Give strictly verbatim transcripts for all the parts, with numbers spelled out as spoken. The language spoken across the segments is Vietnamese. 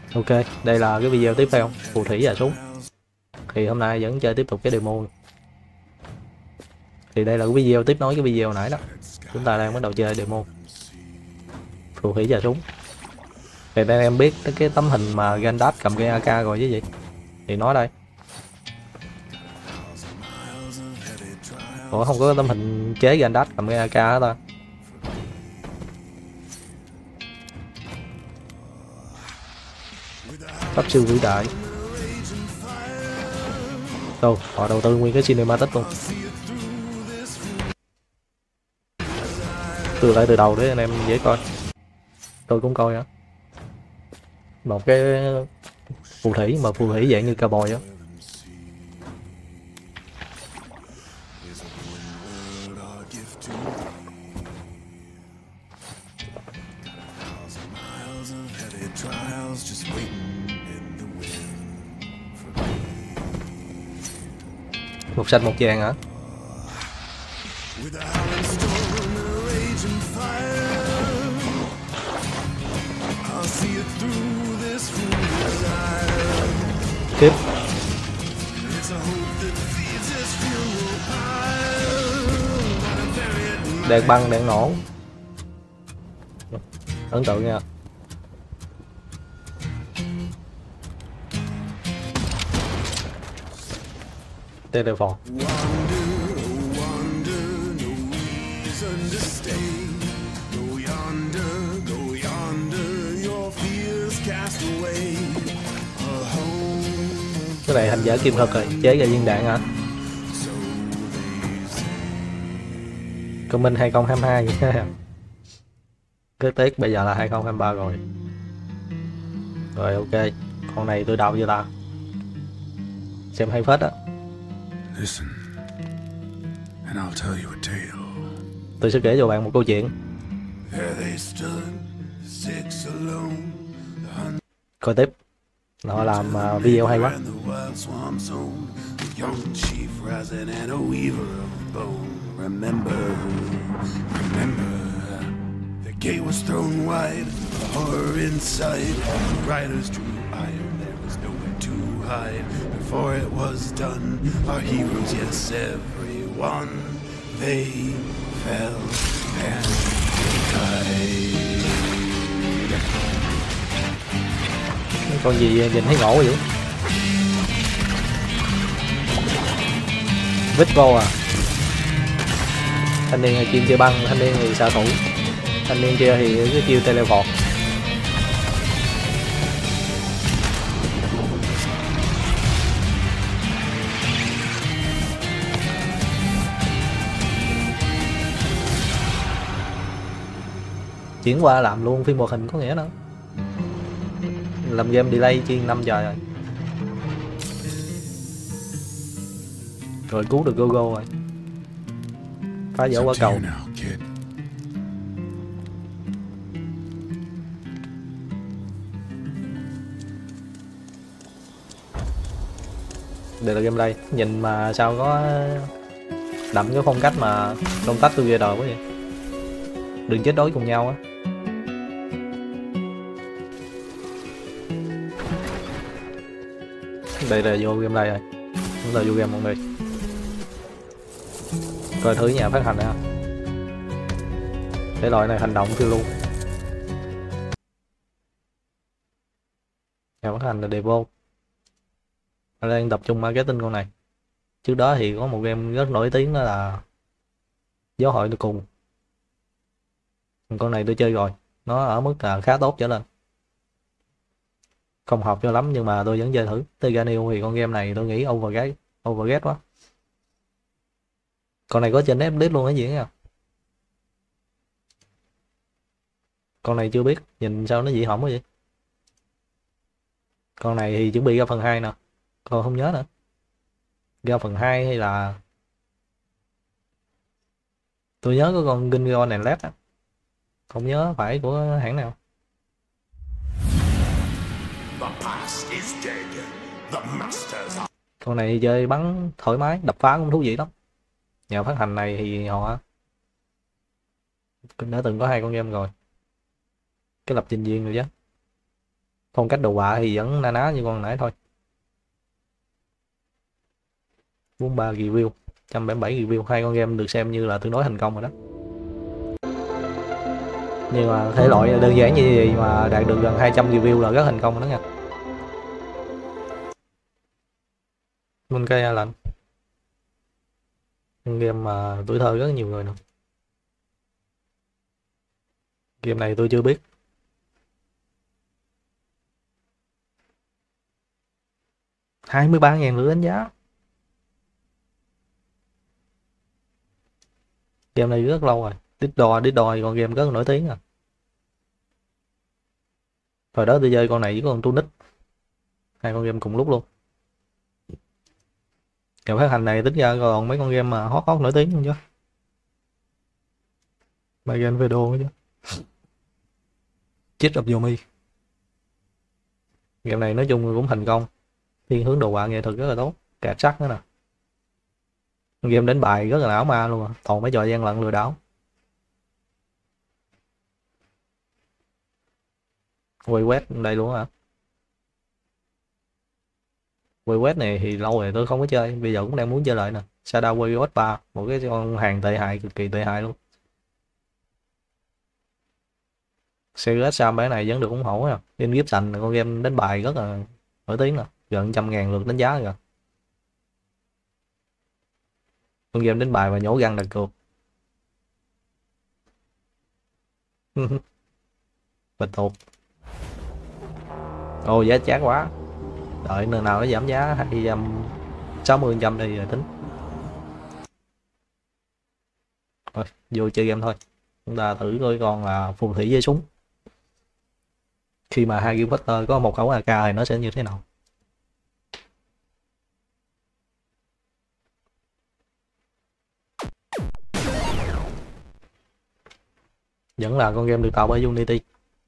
Ok, đây là cái video tiếp theo, phù thủy và súng. Thì hôm nay vẫn chơi tiếp tục cái demo. Thì đây là cái video tiếp nối cái video nãy đó. Chúng ta đang bắt đầu chơi demo phù thủy và súng. Thì đây em biết cái tấm hình mà Gandalf cầm cái a ca rồi chứ gì. Thì nói đây. Ủa không có tấm hình chế Gandalf cầm cái a ca hết ta. Pháp sư vĩ đại. Đâu, họ đầu tư nguyên cái cinematic luôn. Từ lại từ đầu để anh em dễ coi. Tôi cũng coi á. Một cái phù thủy mà phù thủy dạng như cowboy á. Một xanh một vàng hả? Tiếp. Đạn băng, đạn nổ. Ấn tượng nha. Teleport. Cái này hành giả kim thực rồi, chế ra viên đạn hả? Comment hai không hai hai nha. Cái tiết bây giờ là hai không hai ba rồi. Rồi ok, con này tôi đọc cho ta. Xem hay phết á. Tôi sẽ kể cho bạn một câu chuyện. Coi tiếp. Nó làm uh, video hay quá. Gate was thrown wide, the horror inside. Riders drew iron, there was nowhere to hide. Before it was done, our heroes, yes, everyone, they fell and died. Con gì nhìn thấy ngộ vậy? Victor à? Thanh niên là chim chơi băng, thanh niên thì xạ thủ. Thanh niên kia thì cái chiêu teleport. Chuyển qua làm luôn phim hoạt hình có nghĩa đó. Làm game delay chiên năm trời rồi. Rồi cứu được Gogo rồi. Phá vỡ quả cầu. Đây là gameplay, nhìn mà sao có đậm cái phong cách mà công tách together quá vậy. Đừng chết đối cùng nhau á. Đây là vô gameplay rồi. Chúng ta vô game mọi người. Coi thử nhà phát hành nè. Cái loại này hành động phiêu lưu. Nhà phát hành là demo. Tôi đang tập trung marketing con này. Trước đó thì có một game rất nổi tiếng đó là Giáo hội tôi cùng. Con này tôi chơi rồi, nó ở mức là khá tốt trở lên. Không hợp cho lắm nhưng mà tôi vẫn chơi thử. Teganil thì con game này tôi nghĩ overgate, overgate quá. Con này có trên Netflix luôn cái gì nha. Con này chưa biết, nhìn sao nó dị hỏng quá vậy. Con này thì chuẩn bị ra phần hai nè. Còn không nhớ nữa. Ra phần hai hay là tôi nhớ có con Gingon này led á. Không nhớ phải của hãng nào. Con này chơi bắn thoải mái, đập phá cũng thú vị lắm. Nhà phát hành này thì họ đã từng có hai con game rồi. Cái lập trình viên rồi chứ. Phong cách đồ họa thì vẫn na ná như con nãy thôi. bốn mươi ba review, một trăm bảy mươi bảy review, hai con game được xem như là tương đối thành công rồi đó. Nhưng mà thể loại đơn giản như vậy mà đạt được gần hai trăm review là rất thành công rồi đó nha. Monkey Island, game mà tuổi thơ rất nhiều người nữa. Game này tôi chưa biết. hai mươi ba nghìn lượt đánh giá. Game này rất lâu rồi. Ditto, Ditto thì con game rất nổi tiếng à. Hồi đó tôi chơi con này với con Tunic, hai con game cùng lúc luôn. Ngày phát hành này tính ra còn mấy con game mà hot hot nổi tiếng luôn chứ. Magen Vedo chứ. Chit of Yomi. Game này nói chung cũng thành công, thiên hướng đồ họa nghệ thuật rất là tốt, kẹt sắc nữa nè. Game đánh bài rất là ảo ma luôn à, toàn mấy trò gian lận lừa đảo. Quay quét đây luôn hả? Quay quét này thì lâu rồi tôi không có chơi, bây giờ cũng đang muốn chơi lại nè. Shadow Warriors ba, một cái con hàng tệ hại, cực kỳ tệ hại luôn. Serious Sam bé này vẫn được ủng hộ nha. In Gibson là con game đánh bài rất là nổi tiếng nè, gần trăm ngàn lượt đánh giá rồi. Con game đánh bài và nhổ răng đặt cược. Bịch tuột. Ồ giá chát quá. Đợi nơi nào nó giảm giá hai trăm sáu mươi phần trăm đi rồi tính. Rồi, vô chơi game thôi. Chúng ta thử coi con là phù thủy với súng. Khi mà Harry Potter có một khẩu a ca thì nó sẽ như thế nào? Vẫn là con game được tạo bởi Unity.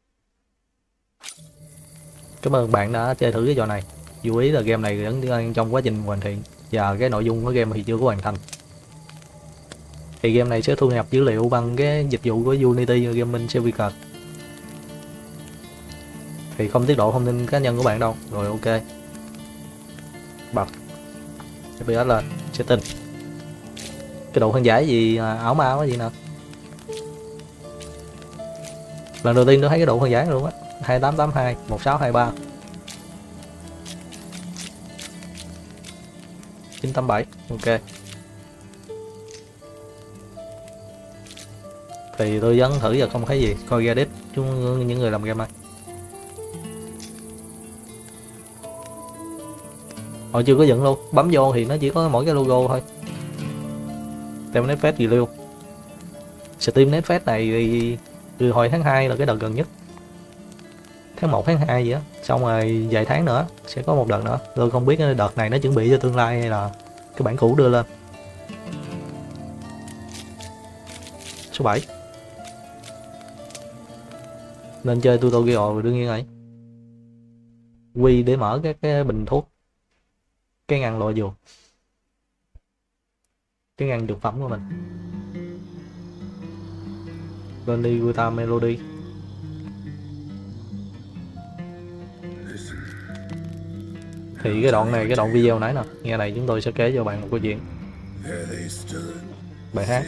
Cảm ơn bạn đã chơi thử cái trò này. Chú ý là game này vẫn đang trong quá trình hoàn thiện và cái nội dung của game thì chưa có hoàn thành. Thì game này sẽ thu nhập dữ liệu bằng cái dịch vụ của Unity Gaming Service. Thì không tiết lộ thông tin cá nhân của bạn đâu. Rồi ok. Bật ép pê ét lên, setting. Cái độ phân giải gì ảo ma quá gì nè. Lần đầu tiên tôi thấy cái độ phân giải luôn á. hai tám tám hai, một sáu hai ba, chín tám bảy, ok. Thì tôi vẫn thử giờ không thấy gì, coi Reddit chúng những người làm game này. Họ chưa có dựng luôn, bấm vô thì nó chỉ có mỗi cái logo thôi. Steam Next Fest review. Steam Next Fest này thì từ hồi tháng hai là cái đợt gần nhất. Tháng một, tháng hai gì á, xong rồi vài tháng nữa sẽ có một đợt nữa. Tôi không biết đợt này nó chuẩn bị cho tương lai hay là cái bản cũ đưa lên. Số bảy. Nên chơi tutorial đương nhiên rồi. Quy để mở các cái bình thuốc, cái ngăn lọ dược, cái ngăn dược phẩm của mình. Lên đi guitar melody. Thì cái đoạn này, cái đoạn video nãy nè, nghe này chúng tôi sẽ kể cho bạn một câu chuyện. Bài hát.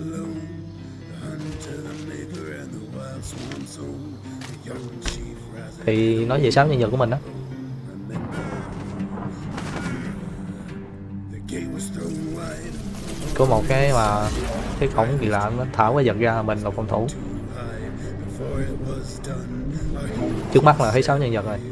Thì nói về sáu nhân vật của mình đó. Có một cái mà cái cổng kỳ lạ nó tháo cái vật ra, mình là phòng thủ. Trước mắt là thấy sáu nhân vật rồi.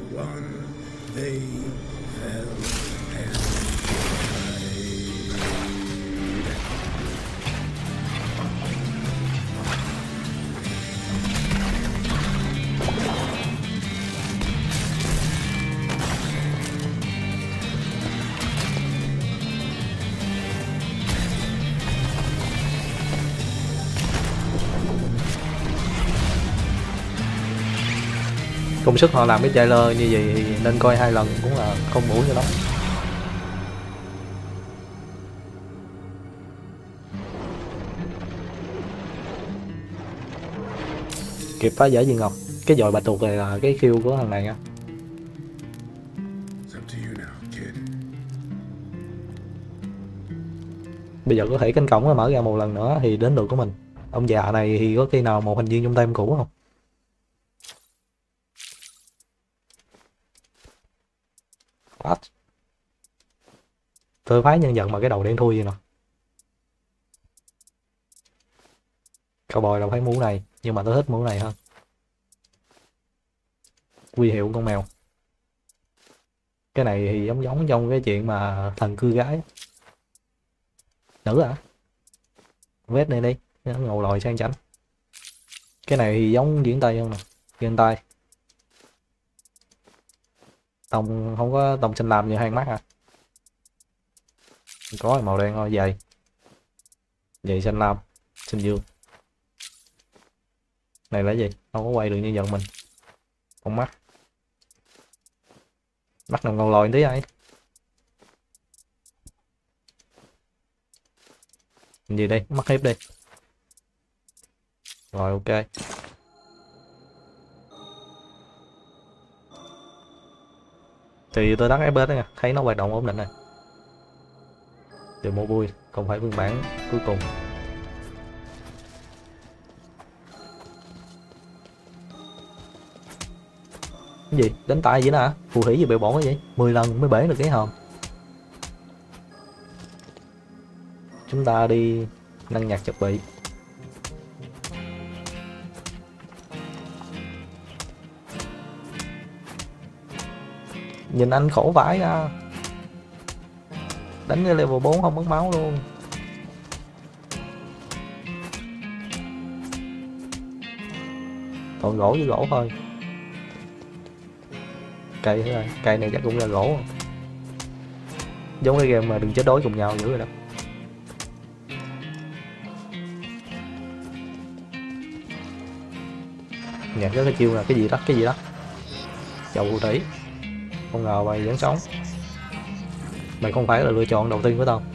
Công sức họ làm cái trailer như vậy thì nên coi hai lần cũng là không đủ cho lắm. Kịp phá giải viên ngọc. Cái dội bạch tuộc này là cái khiêu của thằng này nha. Up to you now, kid. Bây giờ có thể cánh cổng nó mở ra một lần nữa thì đến lượt của mình. Ông già này thì có khi nào một thành viên trong team cũ không? What? Tôi phái nhân vật mà cái đầu đen thui vậy nè. Cowboy đâu phải mũ này, nhưng mà tôi thích mũ này hơn. Huy hiệu con mèo. Cái này thì giống giống trong cái chuyện mà thần cưa gái. Nữ à? Vết này đi, nó ngầu lòi sang chảnh. Cái này thì giống diễn tay không nè, diễn tay. Tông không có tông xanh lam như hai mắt à? Có màu đen thôi, dày. Dày xanh lam, xanh dương. Này là gì? Không có quay được như giận mình. Con mắt. Mắt nào ngầu lòi tí ấy. Gì đây? Mắt hiếp đi. Rồi ok. Thì tôi tắt ép pê ét đó nha, thấy nó hoạt động ổn định này. Từ mua vui, không phải phiên bản cuối cùng. Cái gì? Đánh tay vậy đó hả? Phù thủy gì bị bổn cái gì? mười lần mới bể được cái hòm. Chúng ta đi nâng nhạc chuẩn bị. Nhìn anh khổ vãi ra. Đánh cái level bốn không mất máu luôn. Còn gỗ với gỗ thôi. Cây thôi, cây này chắc cũng là gỗ. Giống cái game mà đừng chết đói cùng nhau dữ rồi đó. Nhạc có cái chiêu là cái gì đó, cái gì đó. Chầu phù thủy. Không ngờ mày vẫn sống. Mày không phải là lựa chọn đầu tiên của tao.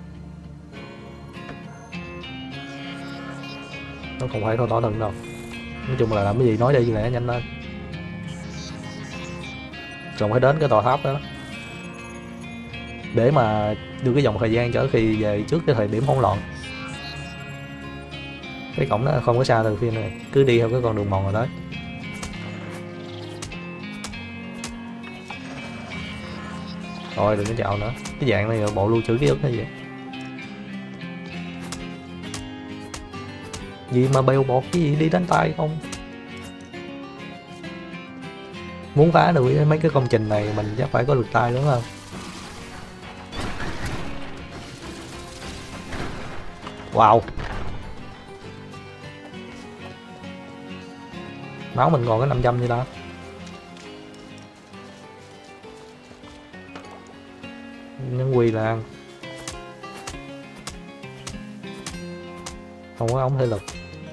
Nó không phải thôi tỏ thần đâu. Nói chung là làm cái gì nói đi lẹ nhanh lên. Rồi phải đến cái tòa tháp đó. Để mà đưa cái dòng thời gian trở khi về trước cái thời điểm hỗn loạn. Cái cổng nó không có xa từ phim này. Cứ đi theo cái con đường mòn rồi đấy. Rồi đừng có chào nữa. Cái dạng này là bộ lưu trữ ký ức hay gì? Gì mà bèo bọt cái gì đi đánh tay không? Muốn phá được mấy cái công trình này mình chắc phải có lực tay đúng không? Wow. Máu mình còn có năm trăm như đó. Nhân quỳ là ăn. Không có ống thể lực.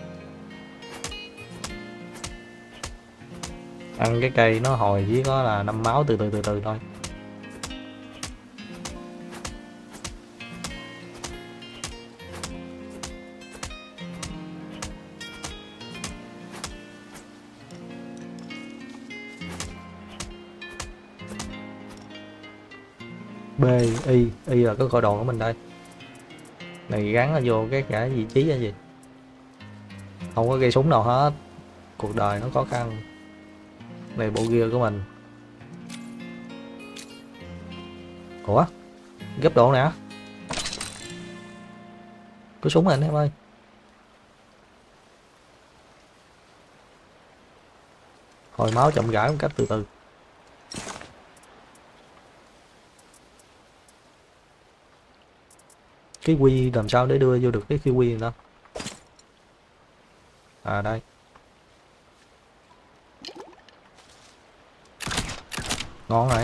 Ăn cái cây nó hồi chỉ có là năm máu từ từ từ từ thôi. B, Y, Y là cái cõi đồ của mình đây. Này gắn nó vô cái cả vị trí hay gì. Không có cây súng nào hết. Cuộc đời nó khó khăn. Này bộ gear của mình. Ủa? Gấp độ nè. Có súng rồi anh em ơi. Hồi máu chậm rãi một cách từ từ. Cái quy làm sao để đưa vô được cái cái quy này đó. À đây. Ngon này.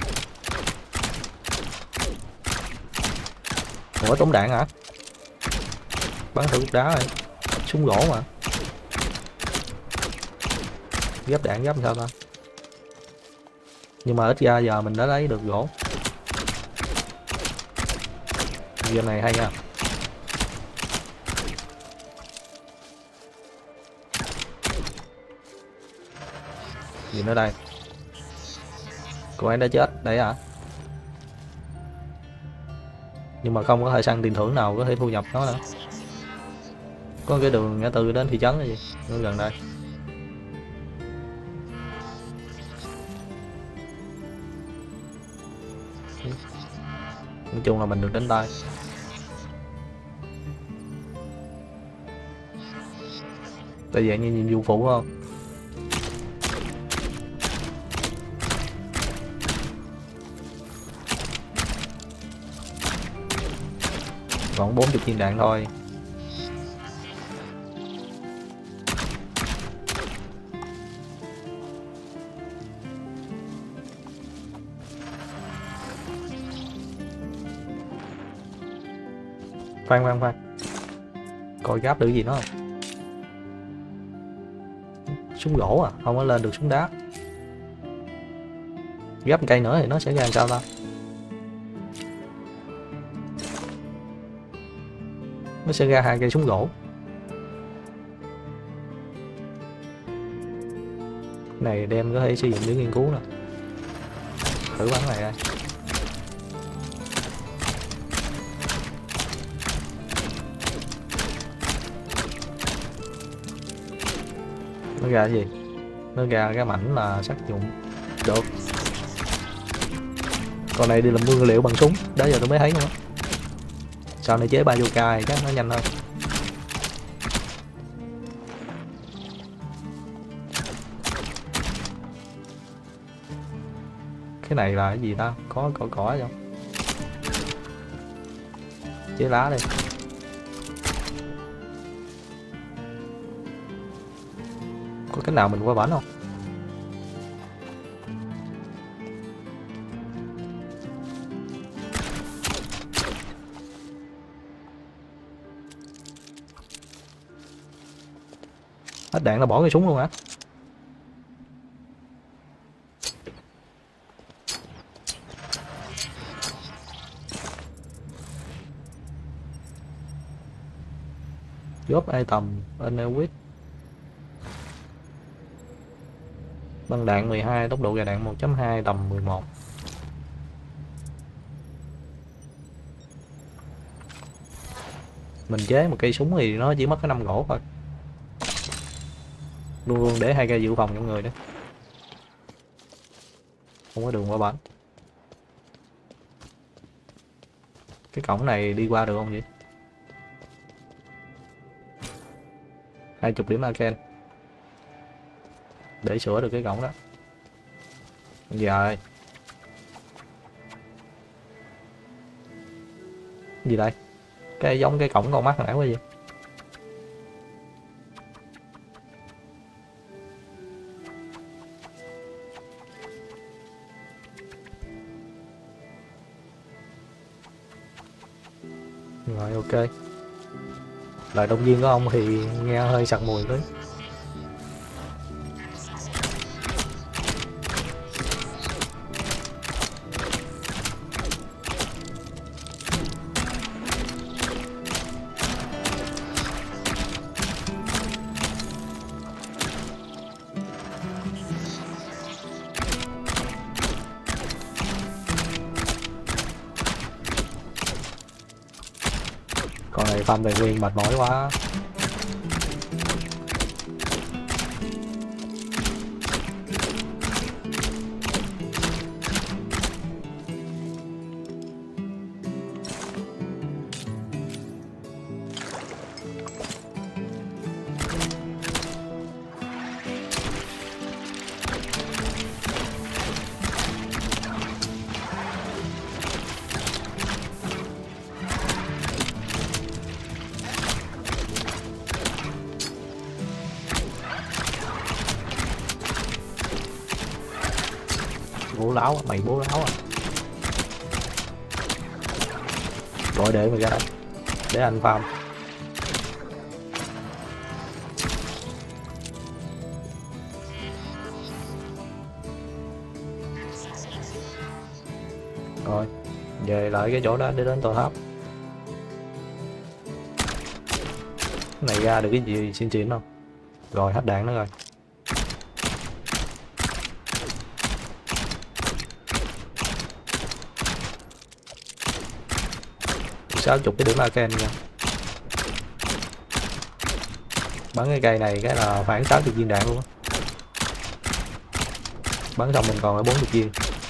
Ủa tống đạn hả? Bắn thử cục đá này. Súng gỗ mà. Ghép đạn ghép sao ta? Nhưng mà ít ra giờ mình đã lấy được gỗ. Game này hay nha. Gì nữa đây? Cô ấy đã chết đấy hả? Nhưng mà không có thời gian tiền thưởng nào có thể thu nhập nó nữa. Có cái đường ngã tư đến thị trấn là gì? Nó gần đây. Nói chung là mình được đến tay. Tại dạng như nhiệm vụ phụ không? Còn bốn mươi viên đạn thôi. Khoan khoan khoan. Coi gáp được gì nó không? Súng gỗ à? Không có lên được súng đá. Gấp một cây nữa thì nó sẽ ra làm sao ta? Nó sẽ ra hai cây súng gỗ. Cái này đem có thể sử dụng để nghiên cứu nè. Thử bắn này đây. Nó ra cái gì? Nó ra cái mảnh là sát dụng. Được. Con này đi làm nguyên liệu bằng súng. Đó giờ tôi mới thấy luôn á. Sau này chế ba vô cài chắc nó nhanh hơn. Cái này là cái gì ta? Có cỏ cỏ không? Chế lá đi. Có cái nào mình qua bển không? Hết đạn là bỏ cái súng luôn hả? Job item Anewit. Băng đạn mười hai, tốc độ gà đạn một chấm hai, tầm mười một. Mình chế một cây súng thì nó chỉ mất cái năm gỗ thôi. Luôn luôn để hai cây dự phòng trong người đó. Không có đường qua bển. Cái cổng này đi qua được không vậy? Hai chục điểm arcane. Để sửa được cái cổng đó. Giờ gì đây? Cái giống cái cổng con mắt hồi nãy quá gì? Rồi ok. Lời động viên của ông thì nghe hơi sặc mùi đấy. Con này farm tài nguyên mệt mỏi quá. Bố láo, mày bố láo à. Gọi để mày ra đây. Để anh farm. Rồi, về lại cái chỗ đó để đến tòa tháp. Cái này ra được cái gì xin chuyện không? Rồi hết đạn nữa rồi. sáu mươi cái điểm Arcane nha. Bắn cái cây này cái là khoảng sáu mươi viên đạn luôn á. Bắn xong mình còn ở bốn mươi viên.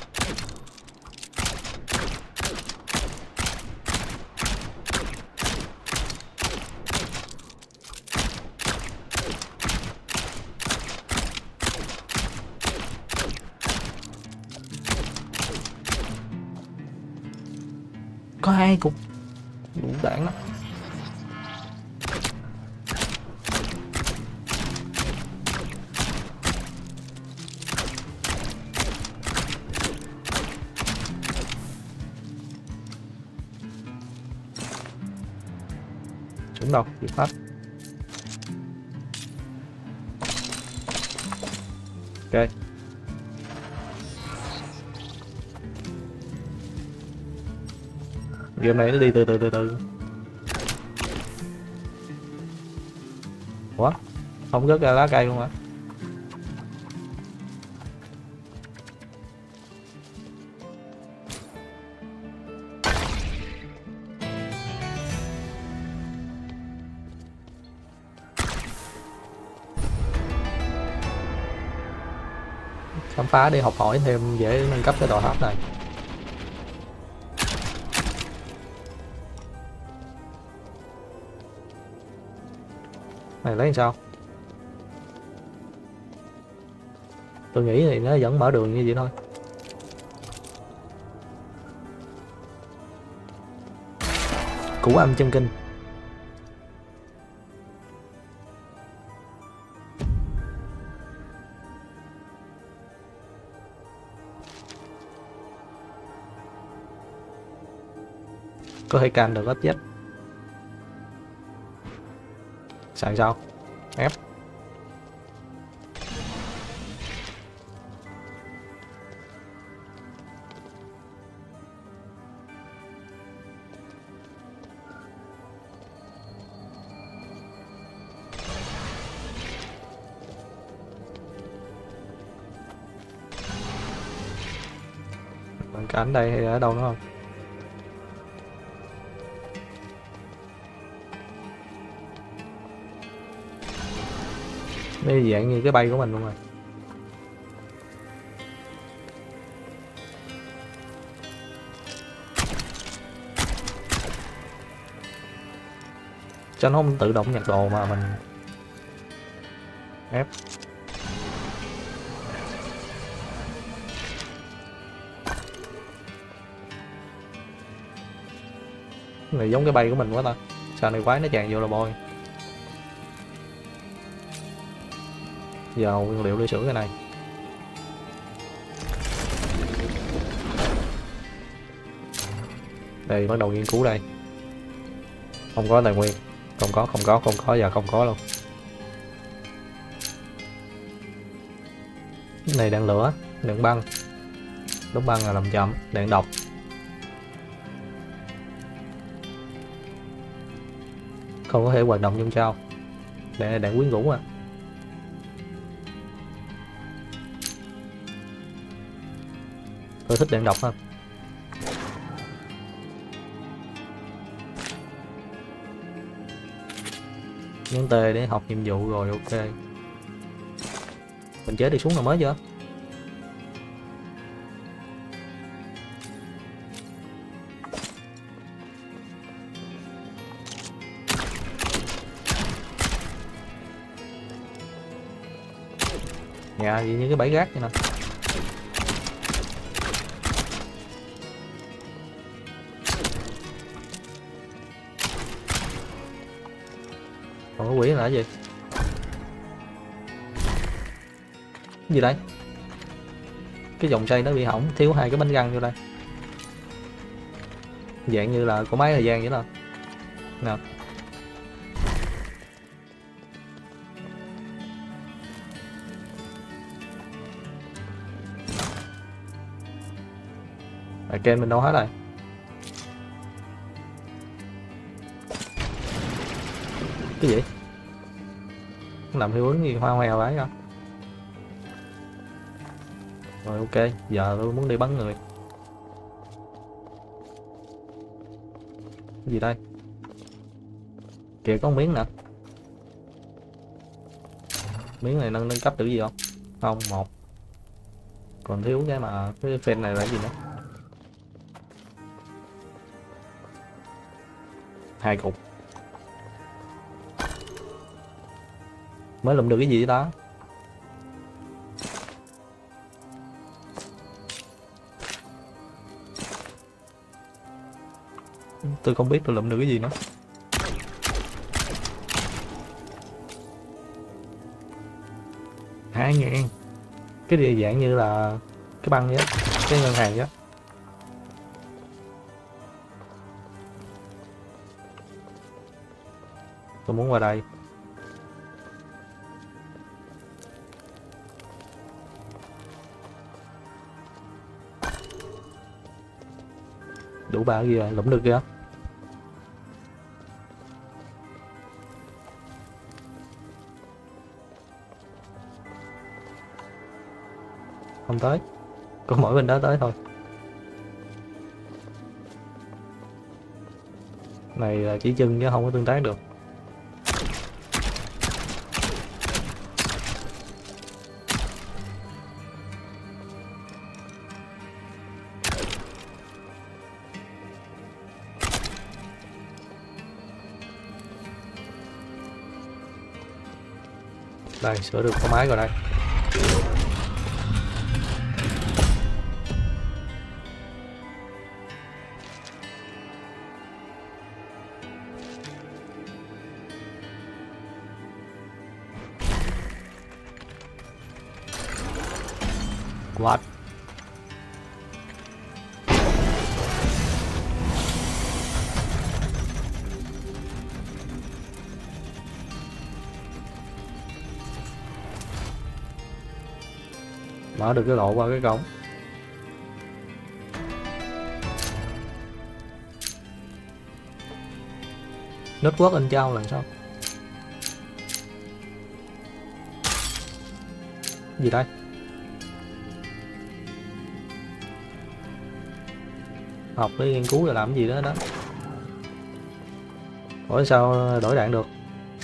Có hai cục đủ đạn đó. Trúng đâu, bị phát. Ok. Game này nó đi từ từ từ từ. Ủa? Không rớt ra lá cây luôn hả? Khám phá để học hỏi thêm dễ nâng cấp cái tòa tháp này. Này lấy làm sao? Tôi nghĩ thì nó vẫn mở đường như vậy thôi. Củ âm chân kinh. Có thể can được object. Sàn sao? Ép. Bạn cảnh đây hay ở đâu nữa không? Đây dạng như cái bay của mình luôn rồi. Cho nó không tự động nhặt đồ mà mình ép. Cái này giống cái bay của mình quá ta. Sao này quái nó tràn vô là bôi. Giờ nguyên liệu để sửa cái này. Đây bắt đầu nghiên cứu đây. Không có tài nguyên. Không có, không có, không có, giờ không có luôn. Cái này đạn lửa, đạn băng. Đốt băng là làm chậm, đạn độc. Không có thể hoạt động trong trao. Đạn này đạn quyến rũ à. Tôi thích đạn độc hơn. Nhấn T để học nhiệm vụ rồi, ok. Mình chế đi xuống nào mới chưa? Nhà gì như cái bãi rác vậy nè. Còn cái quỷ là cái gì? Cái gì đây? Cái dòng xây nó bị hỏng, thiếu hai cái bánh răng vô đây. Dạng như là có máy thời gian vậy đó. Nào. À, kênh mình đâu hết rồi. Cái gì? Làm hiệu ứng gì hoa hoèo ấy không? Rồi ok, giờ tôi muốn đi bắn người. Cái gì đây? Kìa có một miếng nè. Miếng này nâng nâng cấp được gì không? Không, một. Còn thiếu cái mà cái phên này là cái gì nữa? Hai cục. Mới lụm được cái gì đó? Tôi không biết tôi lụm được cái gì nữa. Hai ngàn. Cái gì dạng như là cái băng vậy, cái ngân hàng vậy. Tôi muốn qua đây. Đủ ba cái gì rồi, lụm được kìa. Không tới, có mỗi bên đó tới thôi. Này là chỉ chân chứ không có tương tác được. Đây, sửa được con máy rồi đây. What? Mở được cái lộ qua cái cổng. Network anh trao là sao? Gì đây? Học để nghiên cứu rồi làm cái gì đó đó. Ủa sao đổi đạn được?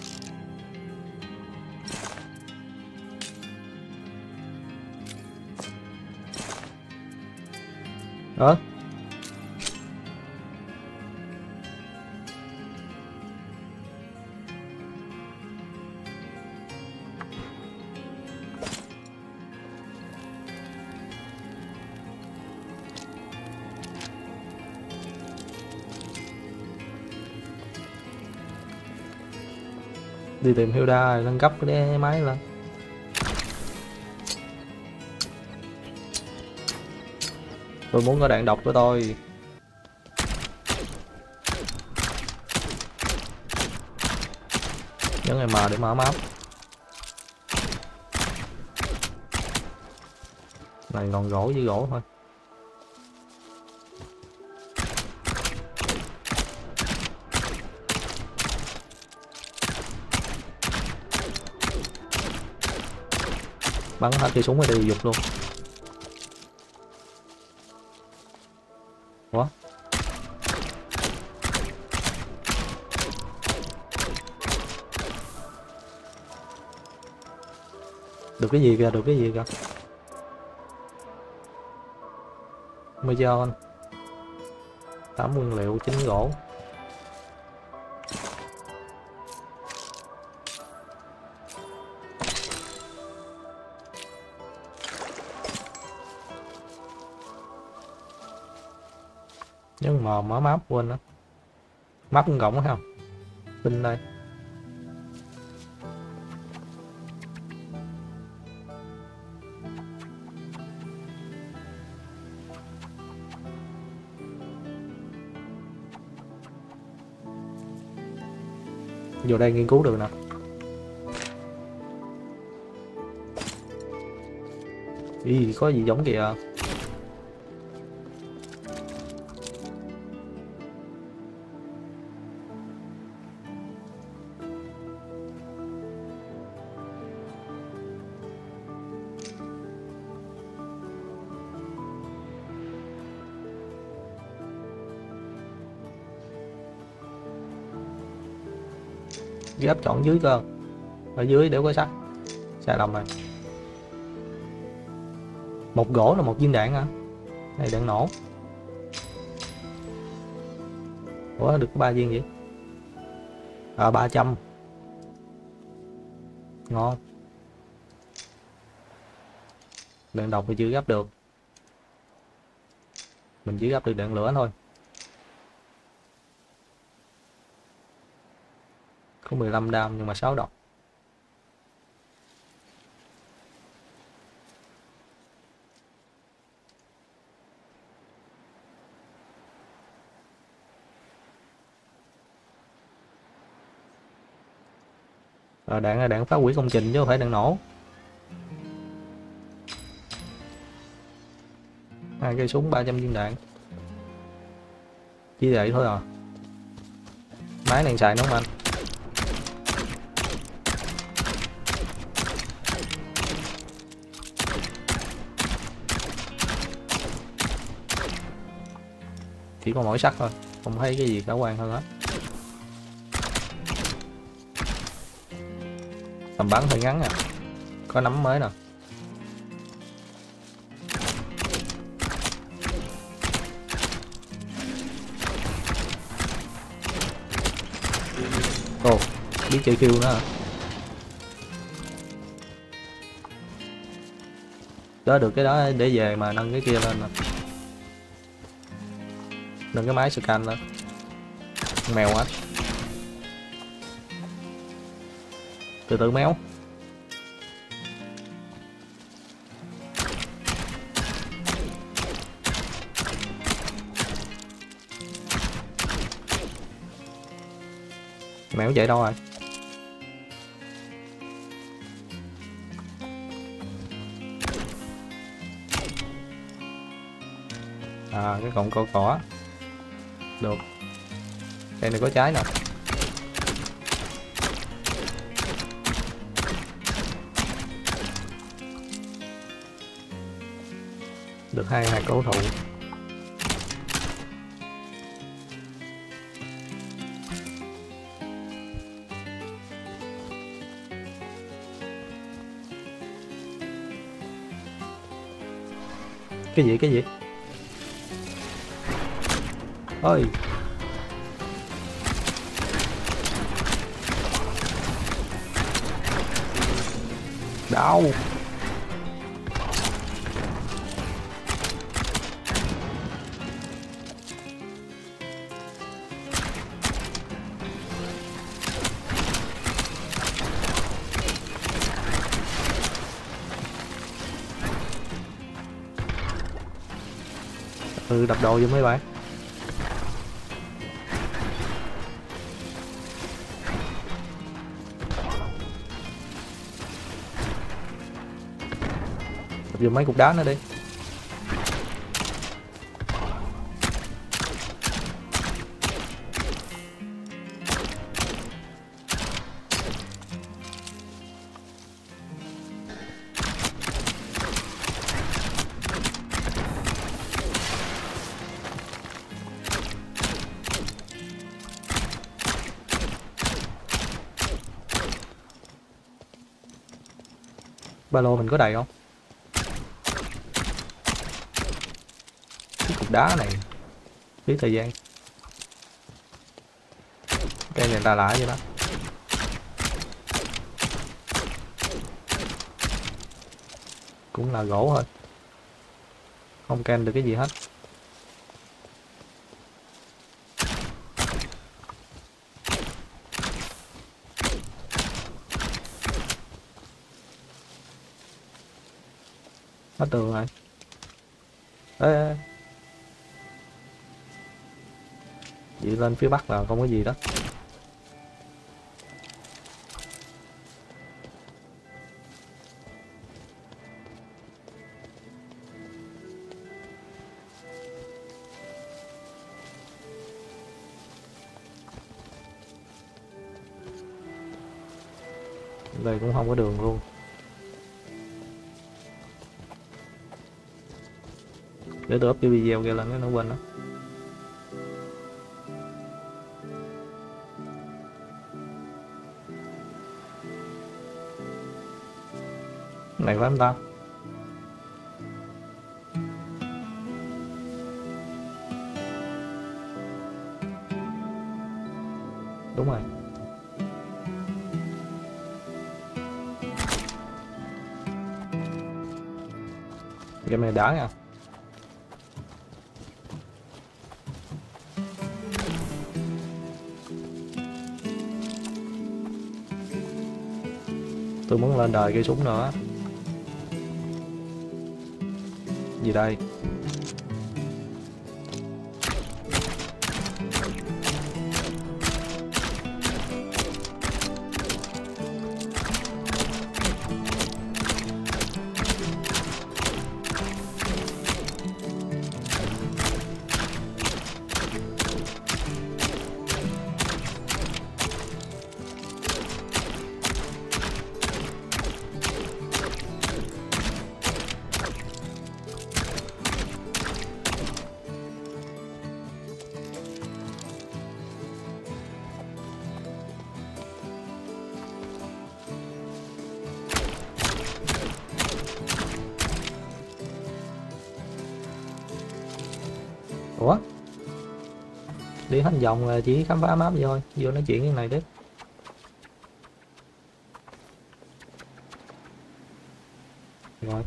Đó. Đi tìm Hilda rồi nâng cấp cái máy lên. Tôi muốn có đạn độc của tôi. Nhấn em M để mở map. Này còn gỗ với gỗ thôi. Bắn hết cây súng ở đây dục luôn. Ủa? Được cái gì kìa, được cái gì kìa. Majon tám nguyên liệu, chín gỗ. Nhưng mà mở map quên đó. Map con gọng không? Pin đây. Vô đây nghiên cứu được nè. Ý, có gì giống kìa. Gấp chọn dưới cơ. Ở dưới để có sắt. Sai lầm rồi. Một gỗ là một viên đạn hả? Này đạn nổ. Ủa được ba viên vậy? À ba trăm. Ngon. Đạn độc thì chưa gấp được. Mình chỉ gấp được đạn lửa thôi. Có mười lăm đam nhưng mà sáu độc. À, đạn là đạn phá hủy công trình chứ không phải đạn nổ. Hai cây súng ba trăm viên đạn. Chỉ vậy thôi à. Máy đang xài đúng không anh? Chỉ có mỗi sắt thôi, không thấy cái gì khả quan hơn hết. Tầm bắn hơi ngắn à. Có nắm mới nè. Ồ, biết chơi kêu nữa hả? Đó được cái đó để về mà nâng cái kia lên nè. Nâng cái máy scan lên. Mèo á. Từ từ méo. Mèo chạy đâu rồi? À cái cọng cỏ cỏ. Được. Đây này có trái nè. Được hai hạt cổ thụ. Cái gì cái gì? Ôi. Đau. Ừ đập đồ vô mấy bạn. Đập vô mấy cục đá nữa đi. Ba lô mình có đầy không? Cái cục đá này phí thời gian. Cây này ta lạ vậy đó. Cũng là gỗ thôi. Không can được cái gì hết. Hết tường rồi. Ê, ê. Vậy lên phía bắc là không có gì đó. Đây cũng không có đường luôn. Để tôi up cái video kia lên cái nó quên đó. Này phải không ta? Đúng rồi. Game này đã nha. Tôi muốn lên đời cây súng nữa. Gì đây? Ủa? Đi hết vòng là chỉ khám phá map vậy thôi, vô nói chuyện cái này tiếp. Rồi.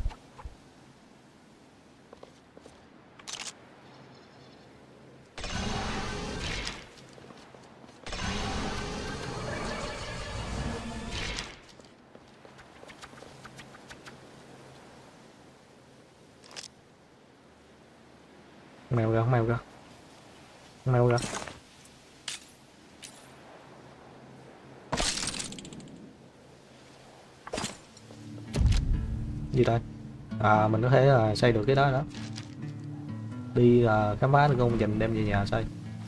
Mèo ra, mèo ra. Mèo ra. Gì đây? À, mình có thể là xây được cái đó đó. Đi là khám phá được công trình đem về nhà xây.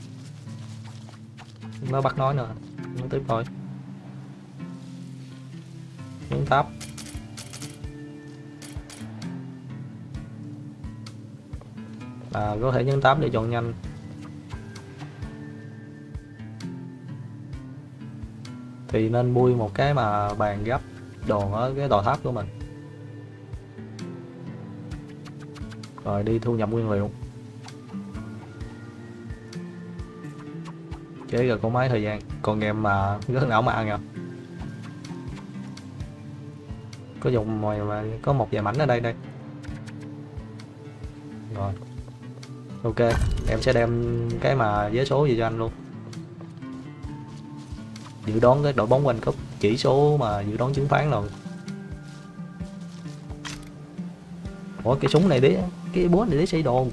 Nó bắt nói nữa. Nó tiếp thôi. Nhấn tab. À, có thể nhấn tab để chọn nhanh. Thì nên bui một cái mà bàn gấp đồ ở cái tòa tháp của mình. Rồi đi thu nhập nguyên liệu. Chế rồi có mấy thời gian. Còn game mà rất não mà ăn nha. Có dùng ngoài mà có một vài mảnh ở đây đây. Rồi. Ok, em sẽ đem cái mà vé số gì cho anh luôn. Dự đoán cái đội bóng World Cup, chỉ số mà dự đoán chứng khoán rồi. Ủa cái súng này đấy, cái búa này để xây đồ.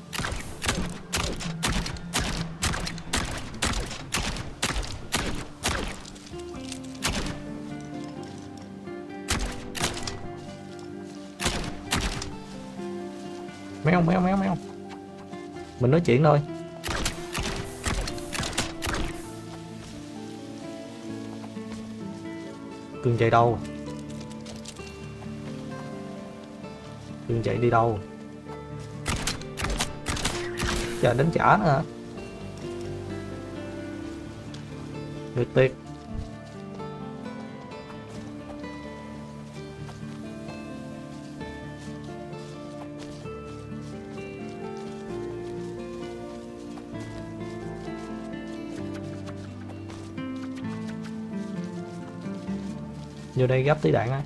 Méo méo méo méo. Mình nói chuyện thôi. Cưng chạy đâu? Cưng chạy đi đâu? Chờ đánh trả nữa hả? Tuyệt tuyệt. Vô đây gấp tí đạn á.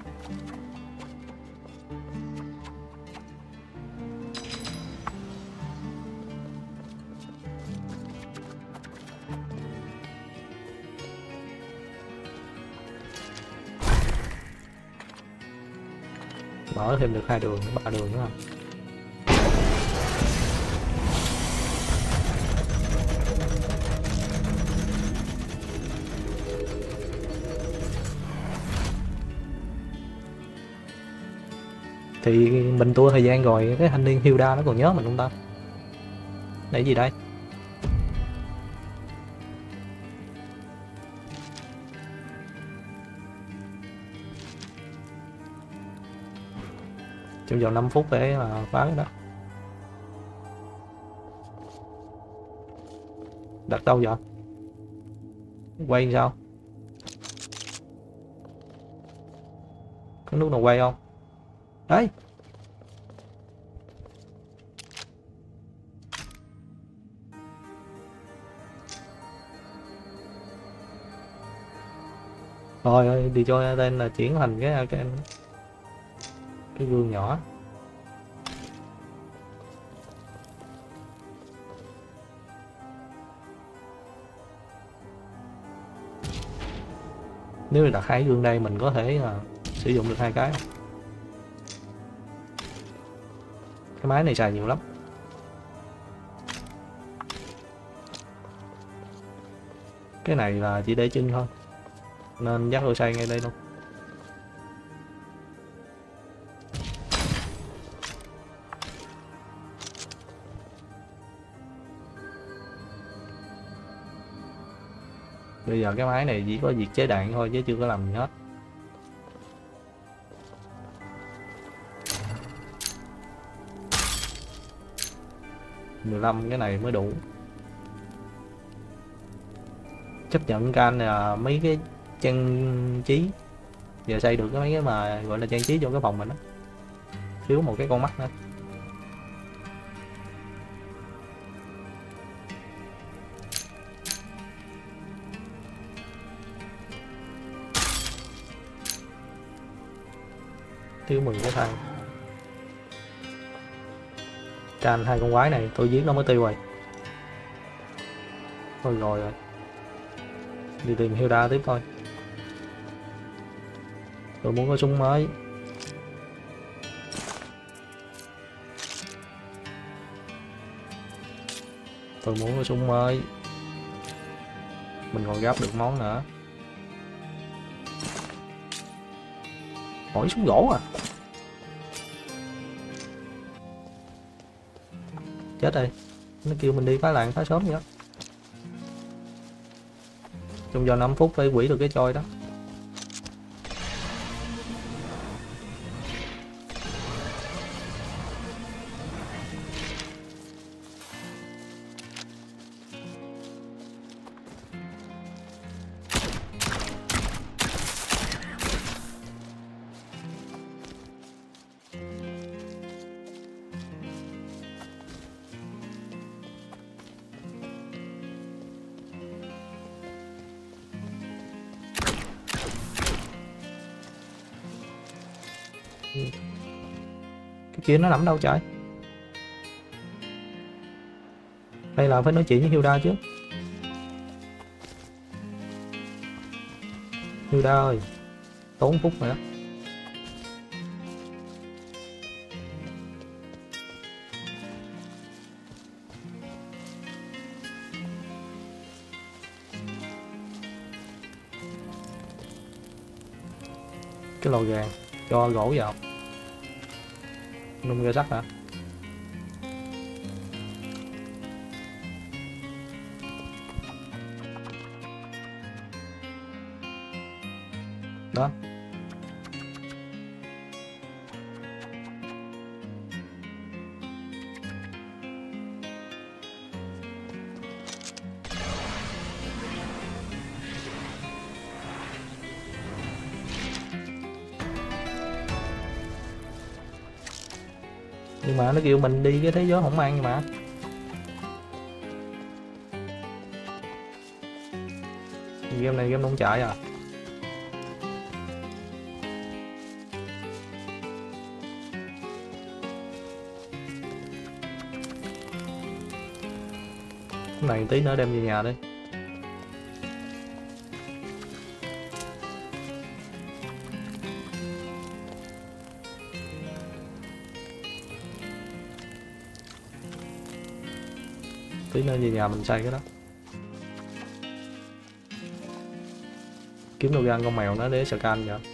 Mở thêm được hai đường, ba đường nữa không? Thì mình tua thời gian rồi, cái thanh niên Hilda nó còn nhớ mình không ta? Đây gì đây? Trong vòng năm phút để mà phá cái đó. Đặt đâu vậy? Quay sao? Có nút nào quay không? Đấy. Rồi ơi, đi cho tên là chuyển thành cái cái cái gương nhỏ. Nếu đặt hai gương đây mình có thể là sử dụng được hai cái. Cái máy này xài nhiều lắm. Cái này là chỉ để chân thôi, nên dắt tôi xây ngay đây luôn. Bây giờ cái máy này chỉ có việc chế đạn thôi chứ chưa có làm gì hết. mười lăm cái này mới đủ. Chấp nhận can là mấy cái trang trí. Giờ xây được cái mấy cái mà gọi là trang trí cho cái phòng mình đó. Thiếu một cái con mắt nữa. Thiếu mười cái thang. Can hai con quái này tôi giết nó mới tiêu rồi. Thôi rồi rồi. Đi tìm Hilda tiếp thôi. Tôi muốn có súng mới. Tôi muốn có súng mới. Mình còn gấp được món nữa. Hỏi súng gỗ à? Chết rồi. Nó kêu mình đi phá làng phá sớm vậy đó. Trong vòng năm phút phải quỷ được cái trôi đó. Cái kia nó nằm đâu trời? Đây là phải nói chuyện với Hilda chứ. Hilda ơi, tốn phút rồi đó. Cái lò gà cho gỗ vào. Nung ra sắt hả? Đó. Nhưng mà nó kêu mình đi cái thế giới hỗn mang mà. Game này game nông trại à. Cái này tí nữa đem về nhà đi. Tí nữa về nhà mình xây cái đó. Kiếm đồ gan con mèo nó để scan vậy.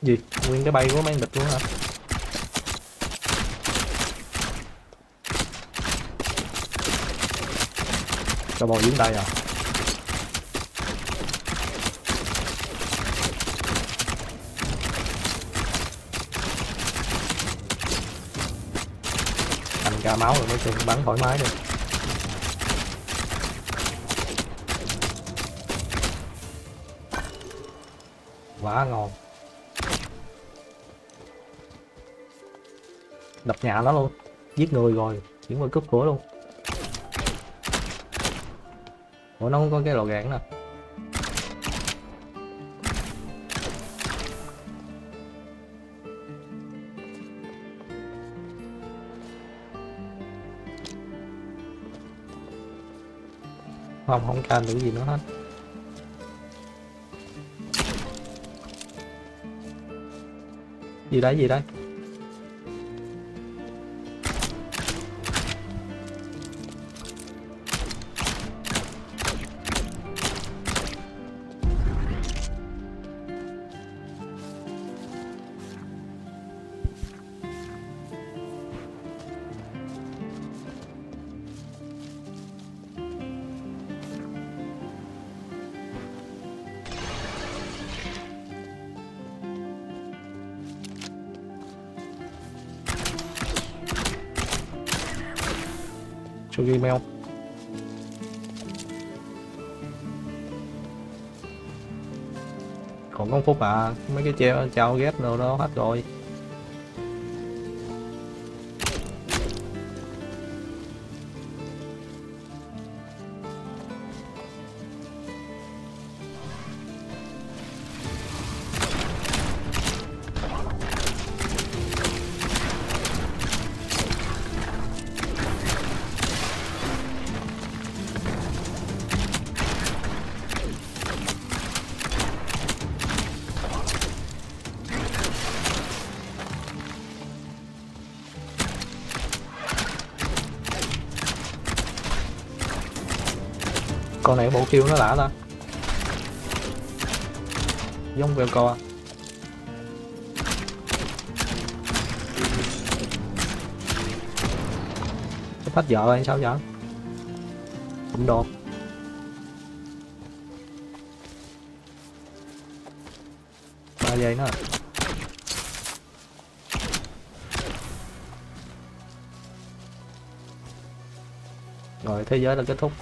Gì? Nguyên cái bay của mấy địch luôn hả? Cho bò dính tay à? Thành ca máu rồi nói chung bắn thoải mái đi. Quá ngon. Đập nhà nó luôn. Giết người rồi, chuyển qua cướp của luôn. Ủa nó không có cái lò gạn nè. Không, không canh được gì nữa hết. Gì đấy, gì đấy? Cho email. Còn có một phút à, mấy cái treo chào ghét đồ đó hết rồi. Con này bộ kêu nó lạ ta, giống veo co. Cái hết vợ hay sao vậy? Cũng đột. Ba giây nữa. Rồi thế giới là kết thúc.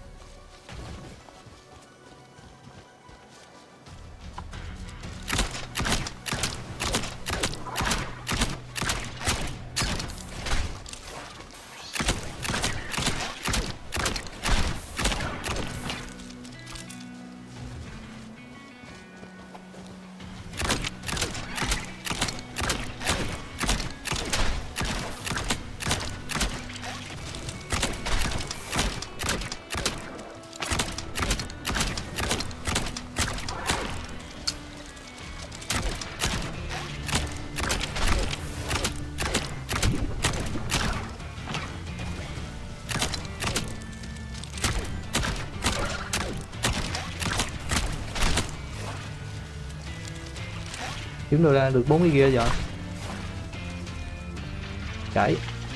Kiếm được ra được bốn cái kia rồi. Chạy.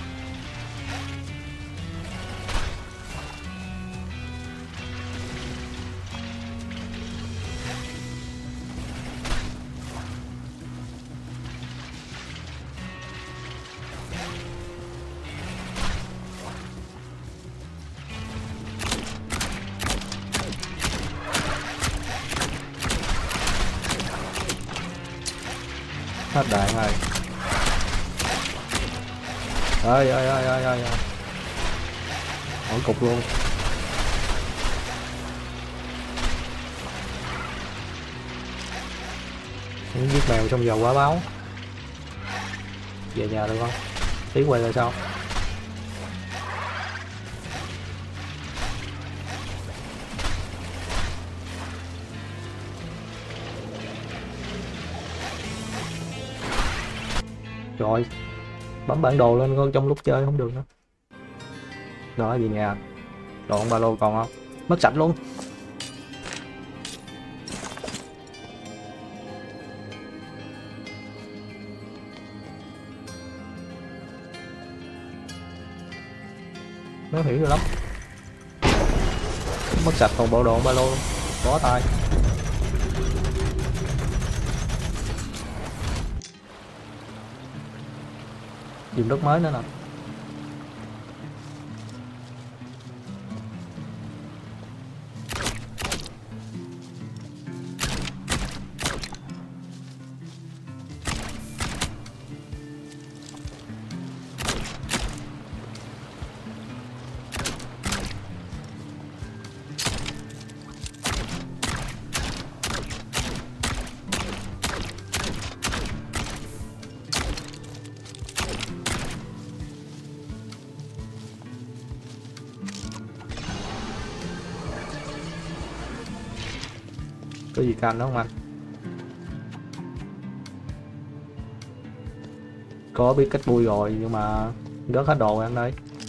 Hết đạn rồi. Ơi ơi ơi ơi ơi. Mỗi cục luôn. Muốn giết mèo trong dầu quả báo. Về nhà được không? Tí quay lại sao? Rồi, bấm bản đồ lên trong lúc chơi không được nữa. Đó, về nhà. Đồ ba lô còn không? Mất sạch luôn. Nó hiểu rồi lắm. Mất sạch toàn bộ đồ ba lô luôn. Bó tay. Dùng đất mới nữa nè. Có gì canh đó không anh? Có biết cách bui rồi nhưng mà rớt hết đồ rồi anh ơi.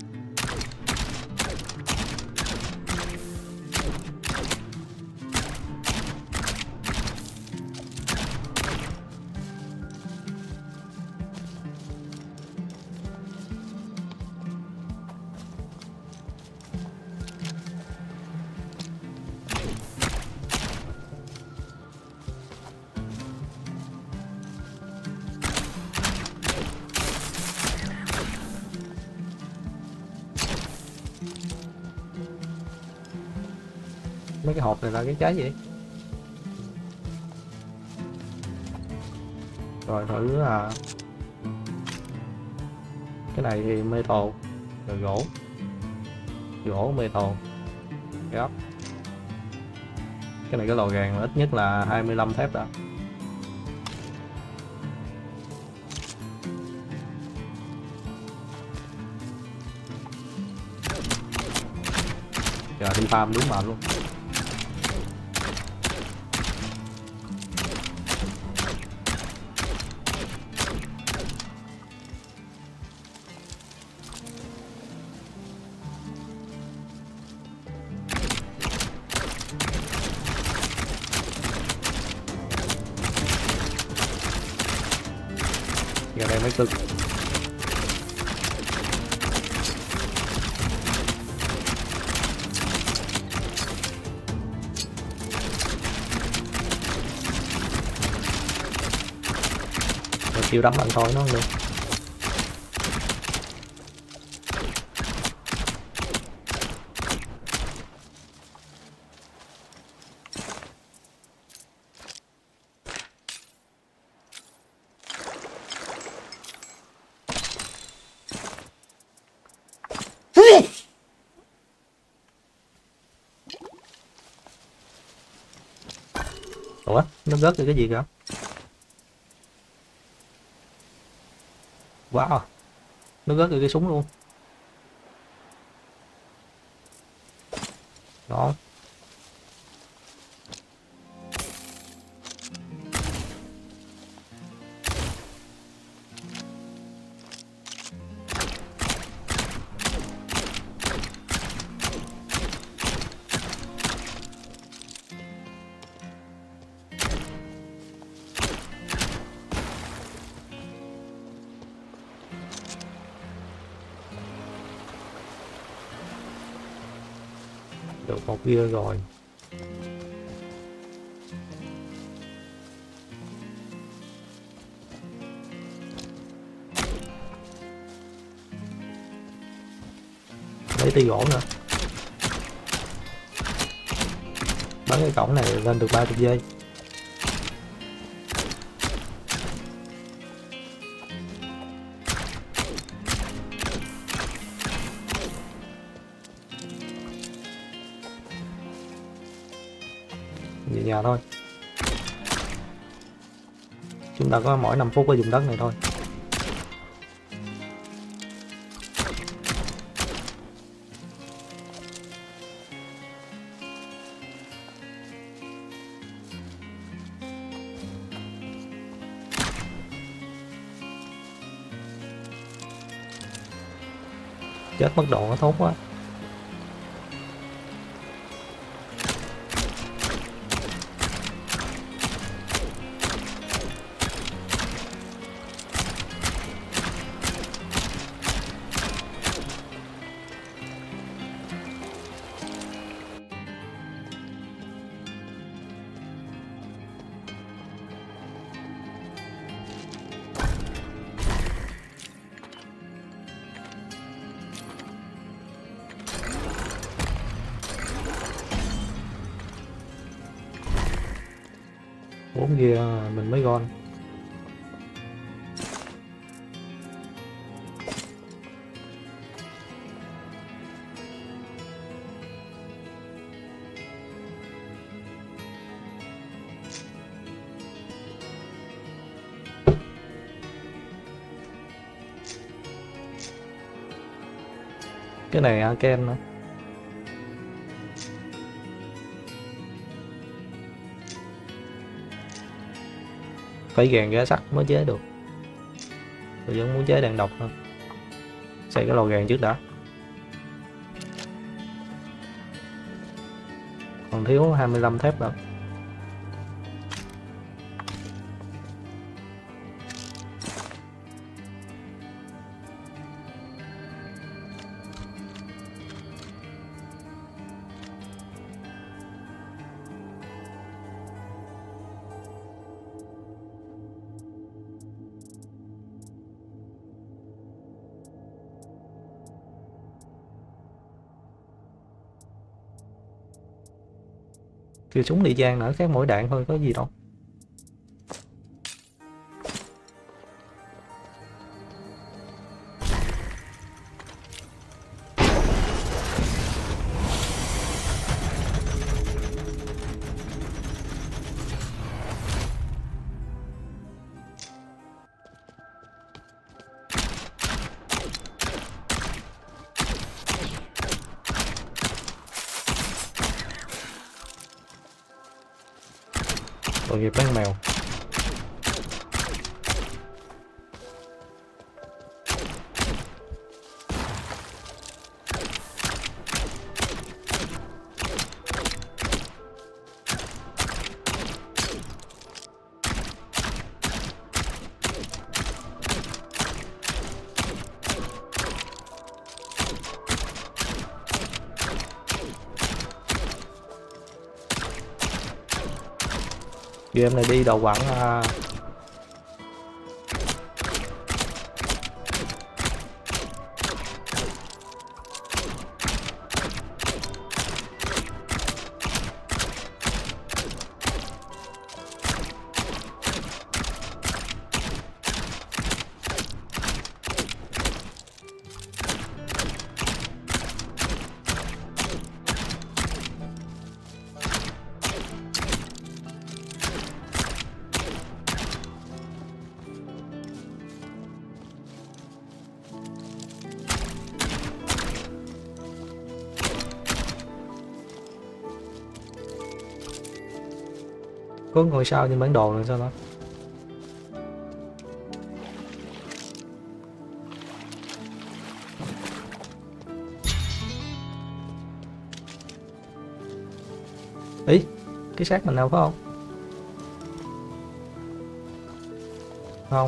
Mấy cái hộp này là cái trái gì? Rồi thử à. Cái này thì metal, rồi gỗ. Gỗ metal. Gấp. Cái này cái lò gàn ít nhất là hai mươi lăm thép đã. Giờ đi farm đúng mệt luôn. Giờ đây mới cực. Rồi chịu đấm bạn thôi nó không được. Ủa, nó rớt từ cái gì kìa? Wow, nó rớt từ cái súng luôn. Đó. Được một gear rồi. Lấy tí gỗ nữa. Bắn cái cổng này lên được ba mươi giây. Về nhà thôi. Chúng ta có mỗi năm phút ở vùng đất này thôi. Chết mất độ nó thốt quá. Bốn kia mình mới gòn. Cái này Arken nữa. Phải gàn giá sắt mới chế được. Tôi vẫn muốn chế đạn độc hơn. Xây cái lò gàn trước đã. Còn thiếu hai mươi lăm thép nữa. Kêu súng địa giang nữa, khác mỗi đạn thôi có gì đâu. Tội nghiệp bán mèo. Game này đi đầu quặng à. Có ngôi sao trên bản đồ rồi sao đó. Ý, cái xác mình nào phải không? Không.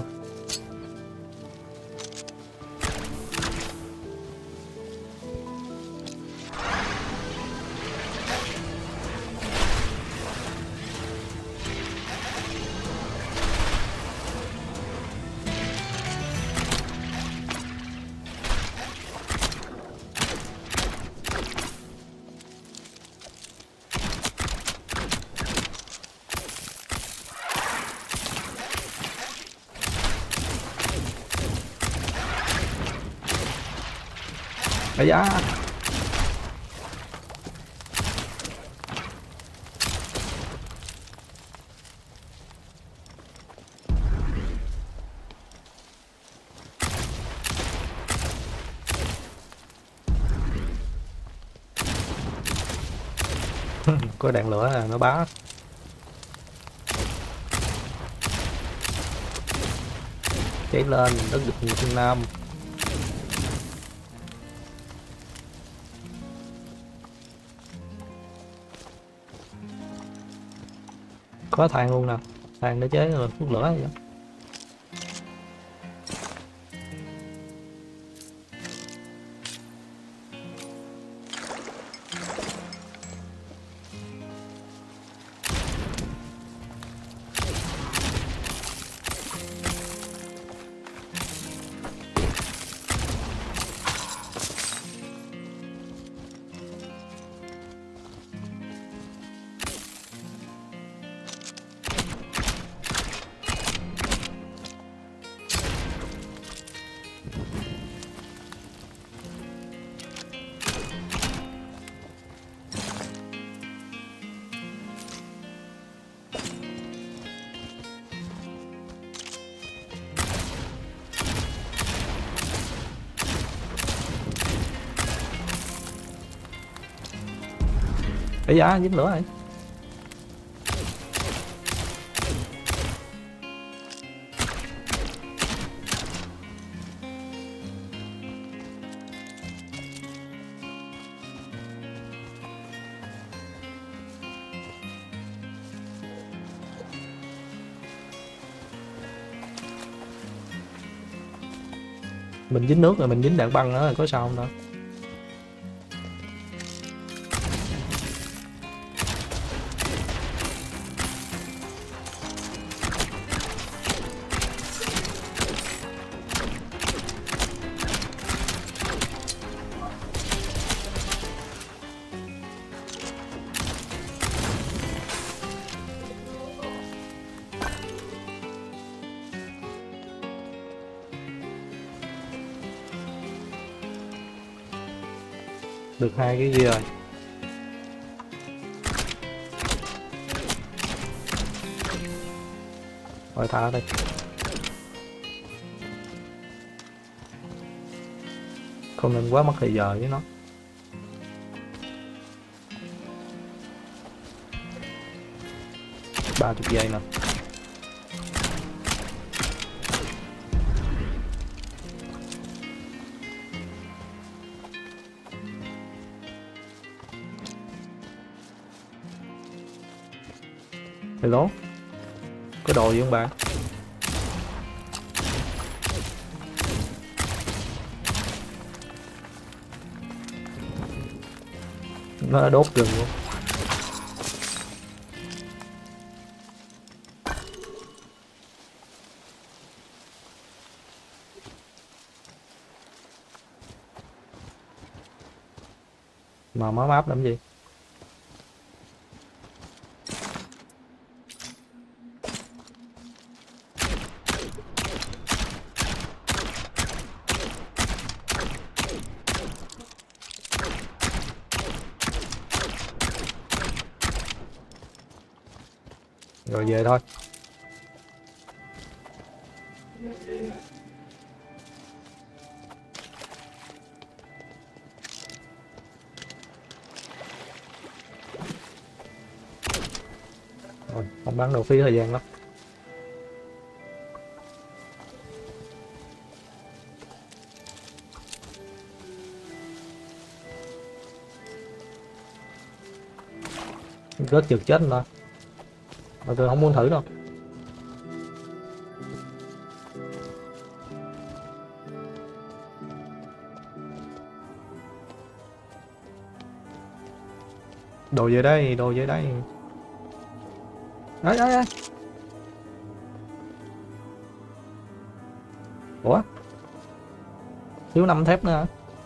Ây da. Có đạn lửa là nó bá. Cháy lên đất được phương Nam. Có than luôn nè, than để chế thuốc lửa vậy. Ây da, dính lửa rồi. Mình dính nước rồi, mình dính đạn băng nữa, có sao không đâu. Được hai cái kia rồi. Rồi thả đây. Không nên quá mất thời giờ với nó. Ba chục giây nè. Hello, có đồ gì không bạn? Nó đã đốt rừng luôn. Mà má map làm gì? Rồi về thôi. Rồi, không bán đồ phí thời gian lắm. Rớt trượt chết rồi. Mà tôi không muốn thử đâu. Đồ về đây, đồ về đây. Đấy, đấy, đấy. Ủa? Thiếu năm thép nữa hả?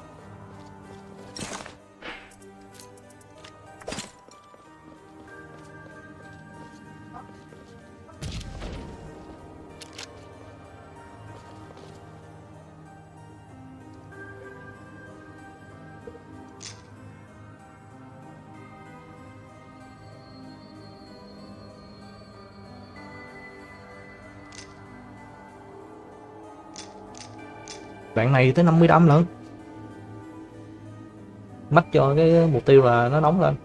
Đoạn này tới năm mươi đâm lận. Mách cho cái mục tiêu là nó nóng lên.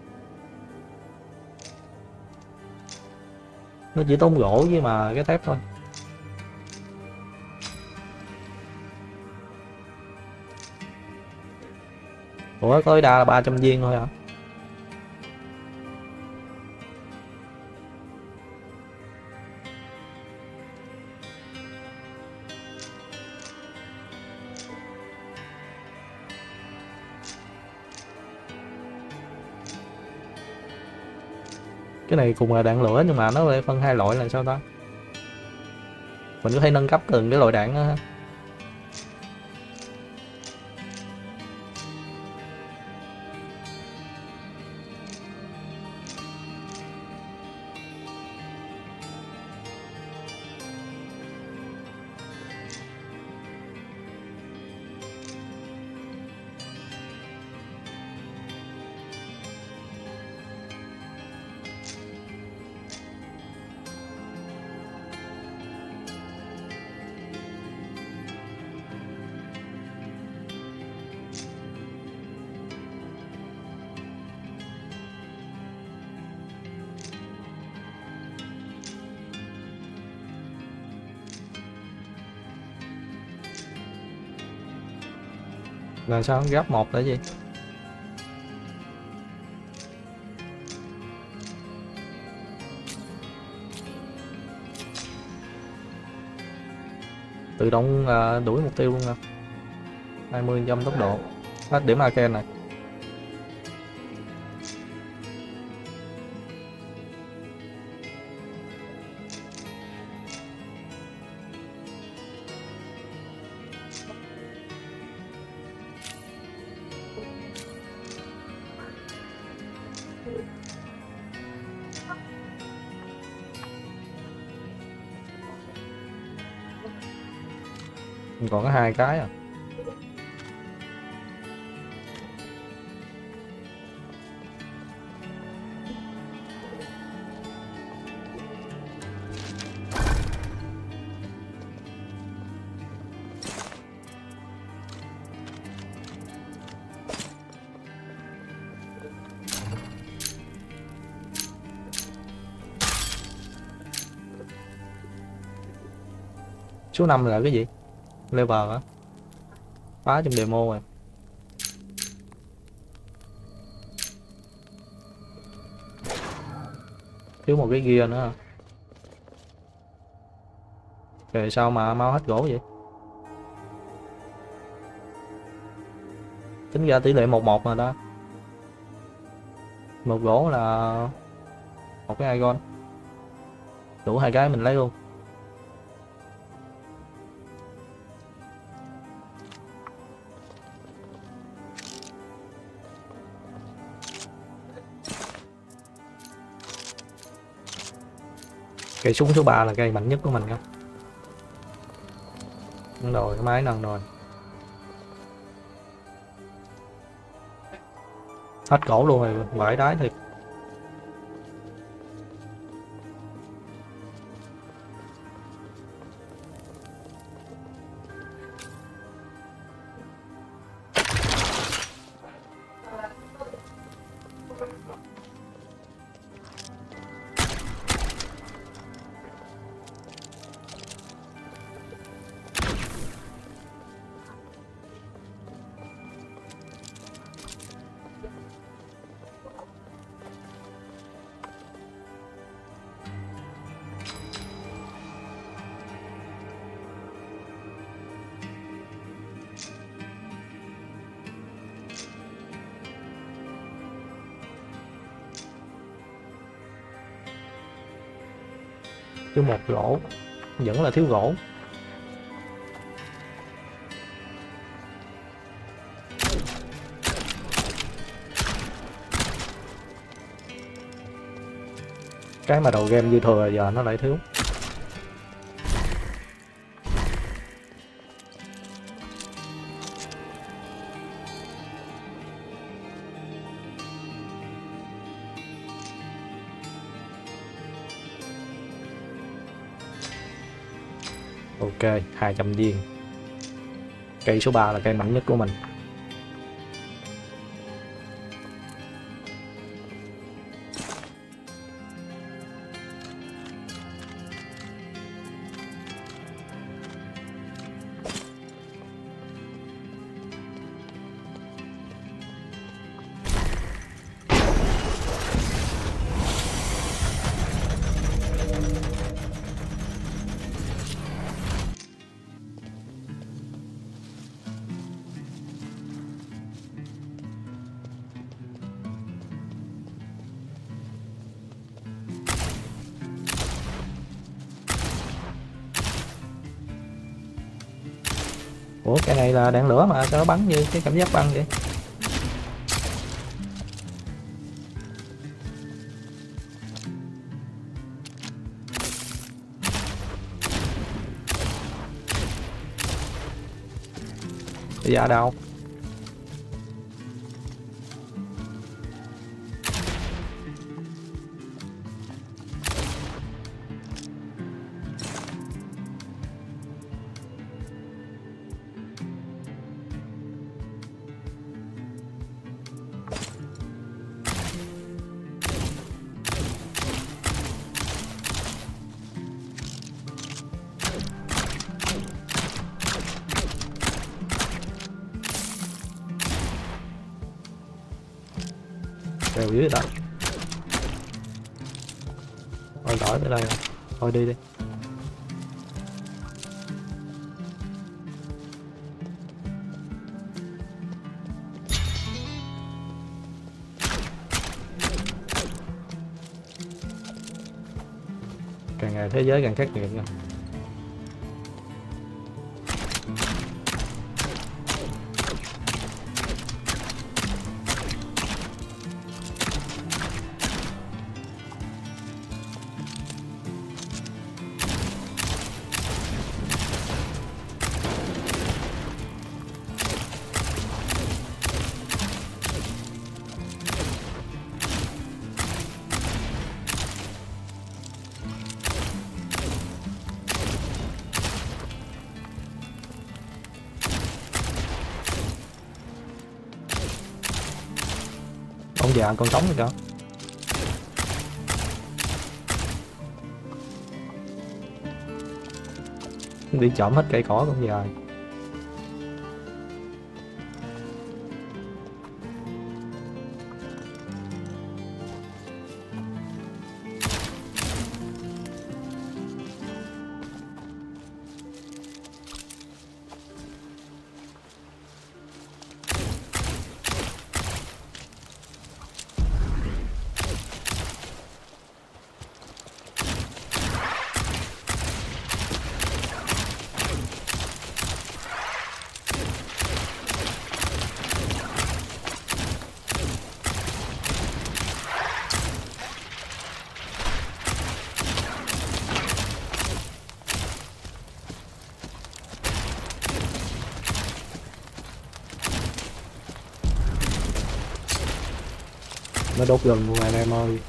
Nó chỉ tốn gỗ với mà cái thép thôi. Ủa tối đa là ba trăm viên thôi hả? Cái này cùng là đạn lửa nhưng mà nó lại phân hai loại là sao ta? Mình có thể nâng cấp từng cái loại đạn đó ha. Là sao gấp một là gì? Tự động uh, đuổi mục tiêu luôn nè. hai mươi phần trăm tốc độ. Hết điểm Arcane này. Còn có hai cái à. Số năm là cái gì? Level hả? Phá trong demo rồi. Thiếu một cái gear nữa. Rồi sao mà mau hết gỗ vậy? Tính ra tỷ lệ một một mà đó. Một gỗ là một cái icon. Đủ hai cái mình lấy luôn. Cây súng số ba là cây mạnh nhất của mình không? Nâng rồi, cái máy nâng rồi. Hết cổ luôn rồi, vãi đái thiệt. Thiếu một gỗ, vẫn là thiếu gỗ. Cái mà đầu game dư thừa giờ nó lại thiếu. Ok, hai trăm viên. Cây số ba là cây mạnh nhất của mình. Ủa cái này là đạn lửa mà sao nó bắn như cái cảm giác băng vậy? Bây giờ đâu? Kèo dưới đó. Thôi đổi tới đây rồi. Thôi đi đi. Càng ngày thế giới càng khắc nghiệt nha. Ông già còn sống rồi kìa. Đi trộm hết cây cỏ con dài. Nó đốt gần luôn anh em ơi.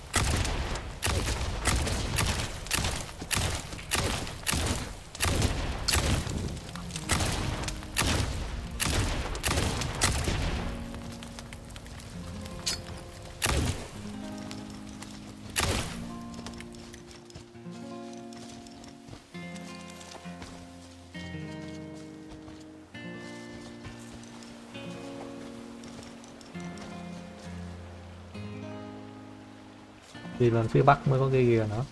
Đi lên phía bắc mới có cái kia nữa.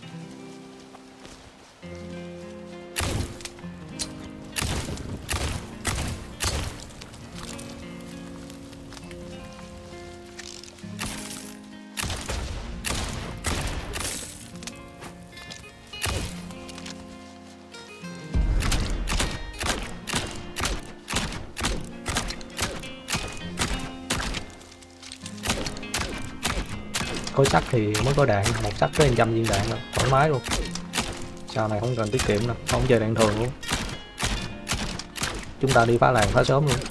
Khối sắt thì mới có đạn, một sắt tới một trăm viên đạn rồi, thoải mái luôn. Sau này không cần tiết kiệm đâu, không chơi đạn thường luôn. Chúng ta đi phá làng phá sớm luôn.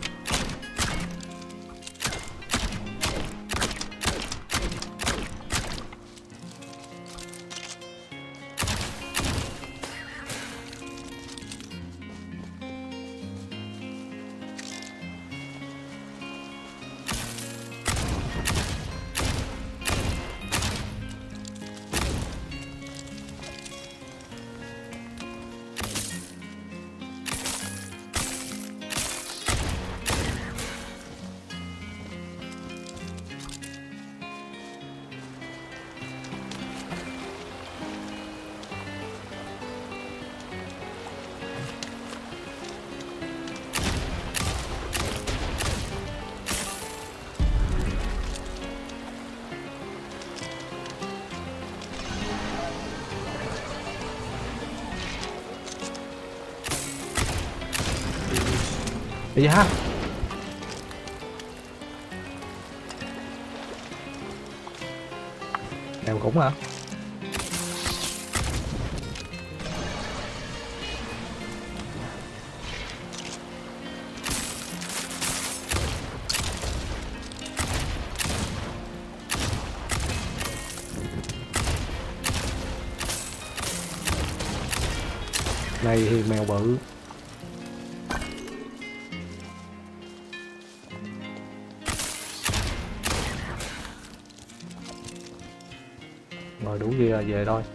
Đi ha. Em cũng hả? Này thì mèo bự. Rồi đủ gì là về thôi.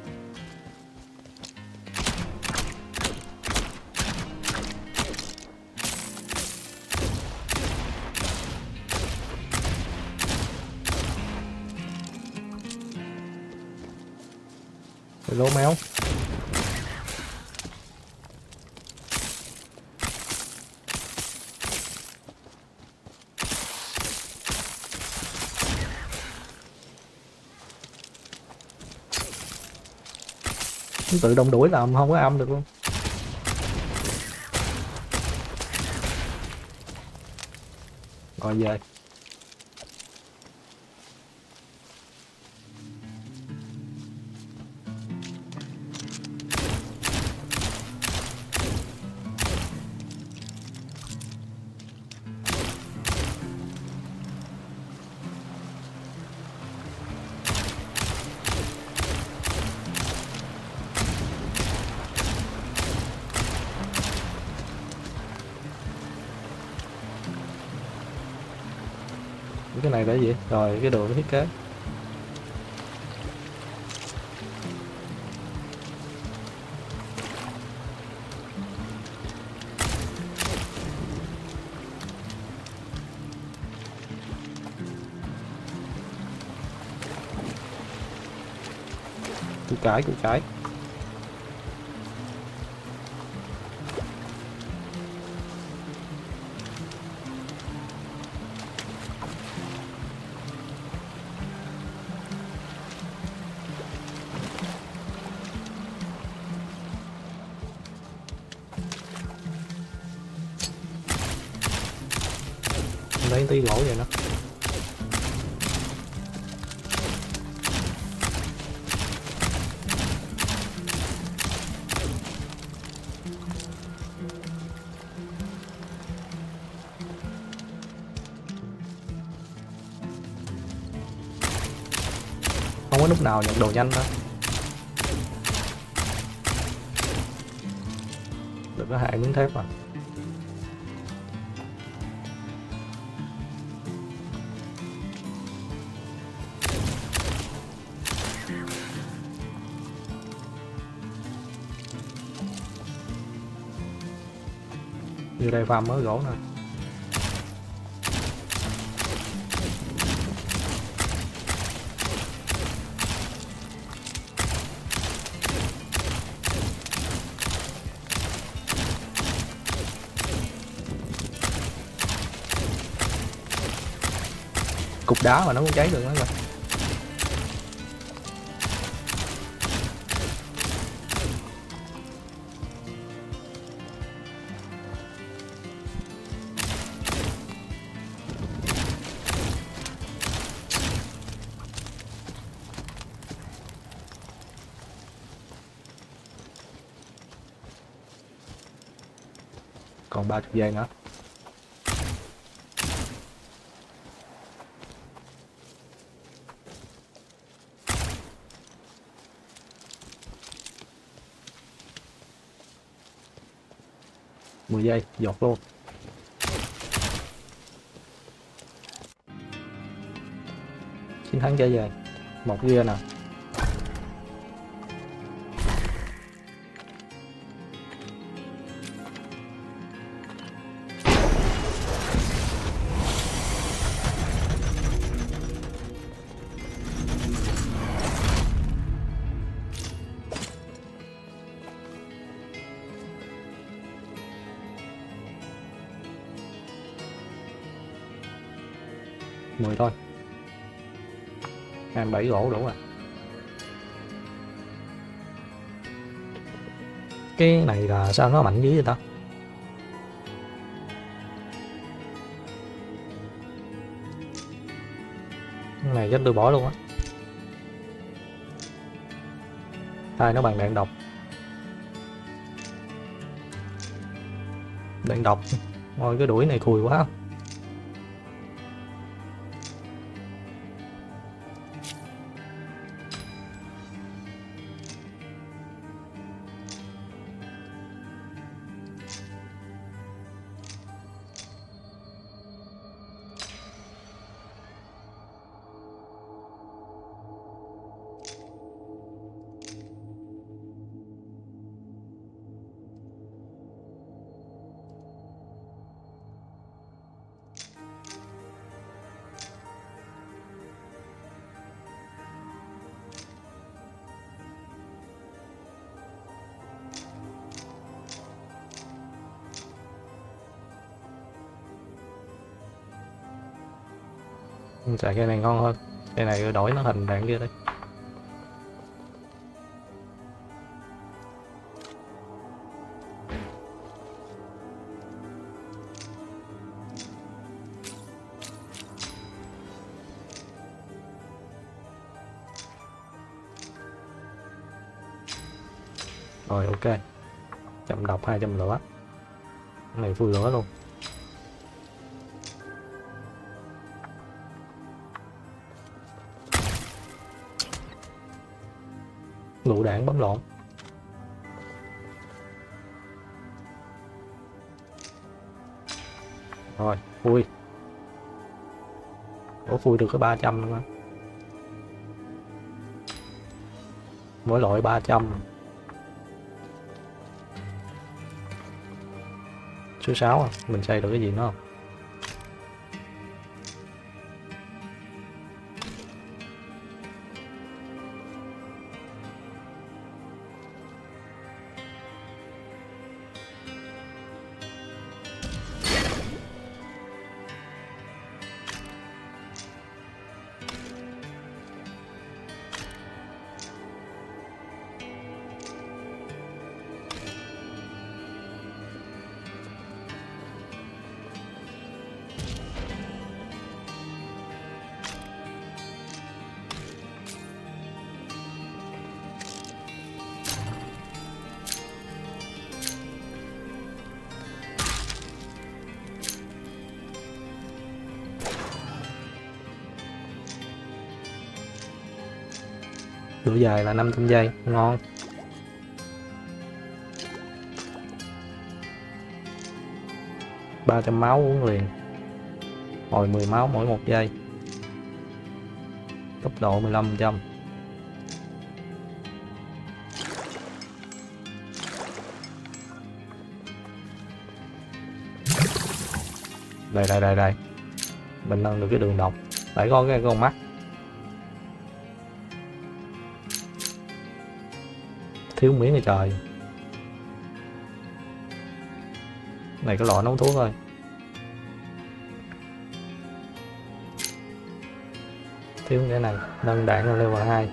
lố méo. Nó tự động đuổi làm không có âm được luôn. Rồi về. Cái này là gì? Rồi cái đồ nó thiết kế. Củ cải, củ cải. Lấy tí gỗ vậy đó. Không có lúc nào nhận đồ nhanh đó. Đừng có hại miếng thép mà. Như đây farm mới gỗ nè. Cục đá mà nó cũng cháy được đó rồi. Còn ba chục giây nữa. mười giây, dột luôn. Chiến thắng trở về. Một ghia nè. mười thôi. hai mươi bảy gỗ đủ rồi. Cái này là sao nó mạnh dữ vậy ta? Cái này chắc tôi bỏ luôn á. Hai nó bằng đạn độc. Đạn độc. Ôi cái đuổi này khùi quá. Xài cây này ngon hơn, cây này đổi nó thành đạn kia đấy. Rồi ok, chậm độc hai trăm lửa, cái này phui lửa luôn. Lựu đạn bấm lộn. Rồi phui. Ủa phui được cái ba trăm luôn á, mỗi loại ba trăm. Số sáu à, mình xây được cái gì nữa không? Lửa dài là năm trăm giây, ngon. ba trăm máu uống liền. Hồi mười máu mỗi một giây. Tốc độ mười lăm phần trăm. Đây đây đây đây. Mình nâng được cái đường độc. Phải có cái con mắt. Thiếu miếng này trời. Này cái lọ nấu thuốc thôi. Thiếu cái này, nâng đạn lên level hai.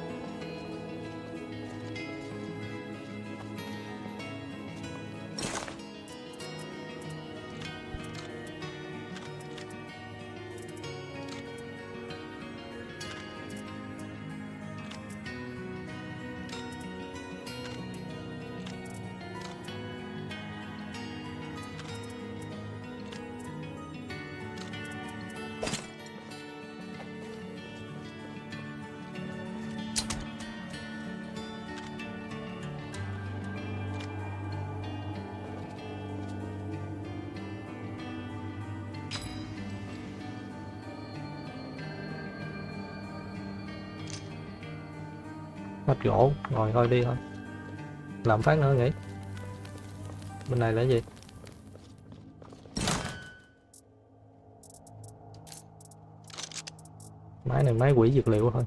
Hết gỗ, rồi thôi đi thôi. Làm phát nữa nghĩ. Bên này là cái gì? Máy này máy quỷ dược liệu thôi.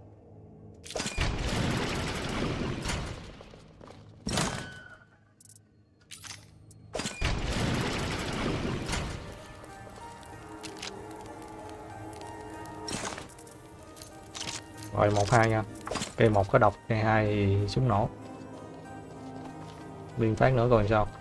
Rồi một hai nha. Cây một có độc, cây hai thì súng nổ. Biên phát nữa coi sao.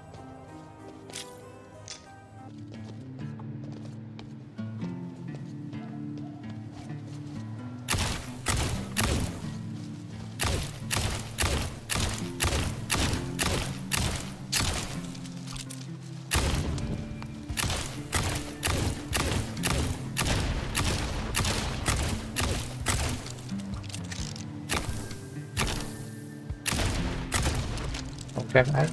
Phát ấy.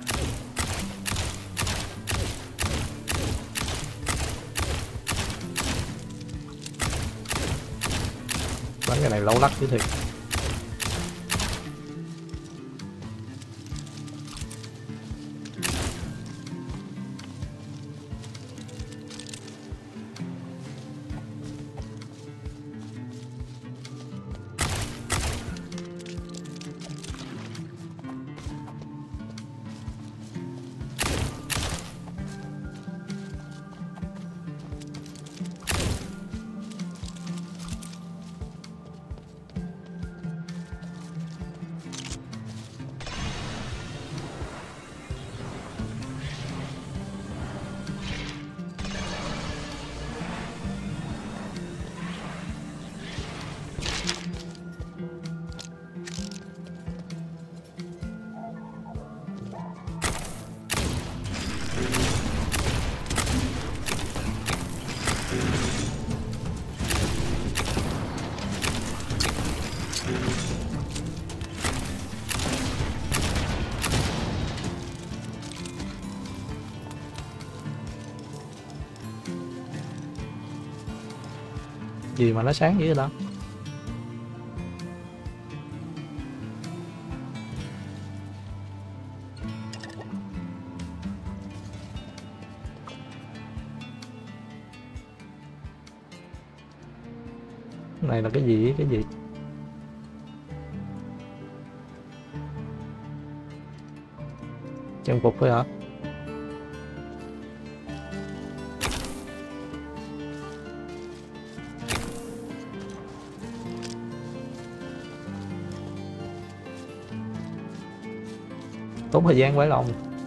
Bắn cái này lâu lắc chứ thiệt. Gì mà nó sáng dữ vậy đó. Cái này là cái gì cái gì? Trang phục thôi hả? Tốn thời gian quái lòng.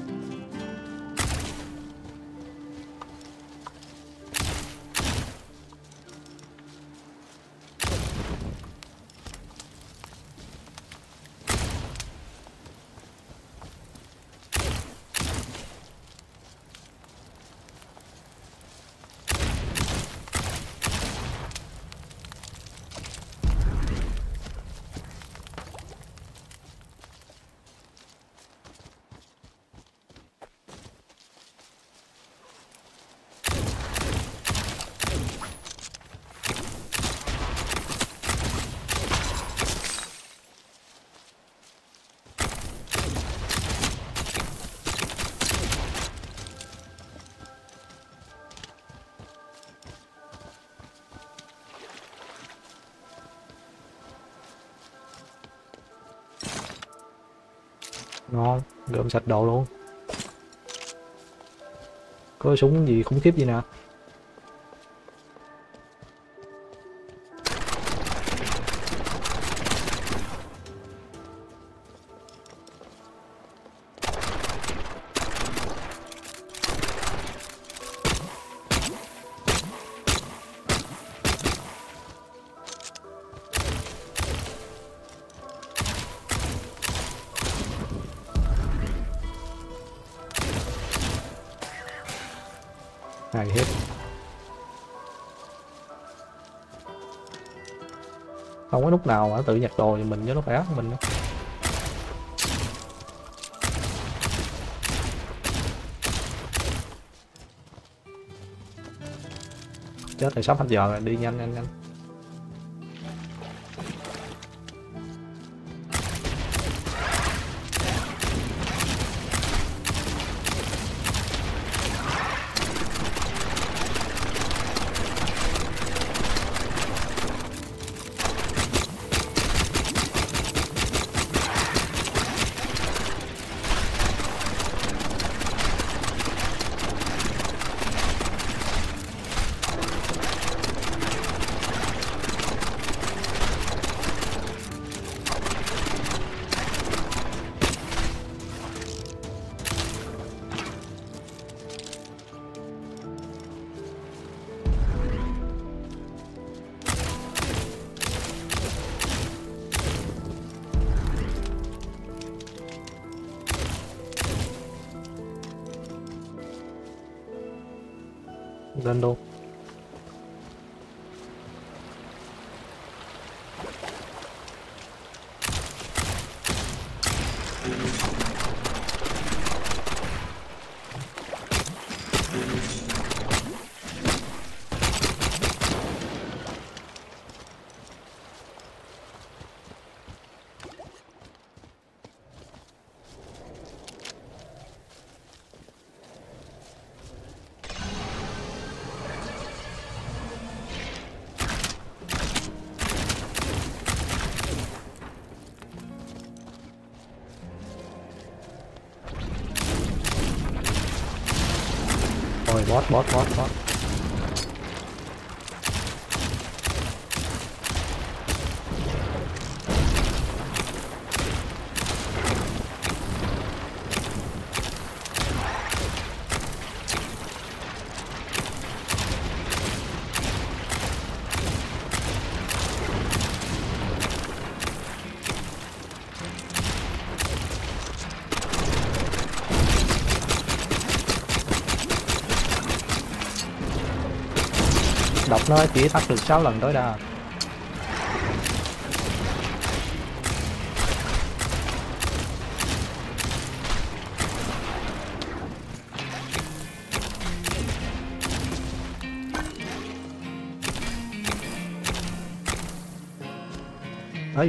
Ngon, gom sạch đồ luôn. Có súng gì khủng khiếp gì nè. Này hết. Không có lúc nào mà nó tự nhặt đồ thì mình cho nó khỏe của mình nữa. Chết rồi, sắp hết giờ rồi, đi nhanh nhanh nhanh. Lên luôn. Rồi boss boss boss boss. Độc nó chỉ tắt được sáu lần tối đa. ấy.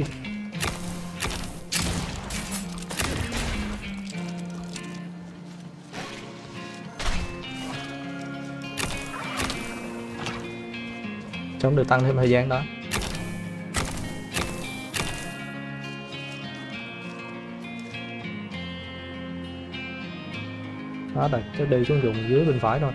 Chống được tăng thêm thời gian đó. Đó rồi, chắc đi xuống dùng dưới bên phải thôi.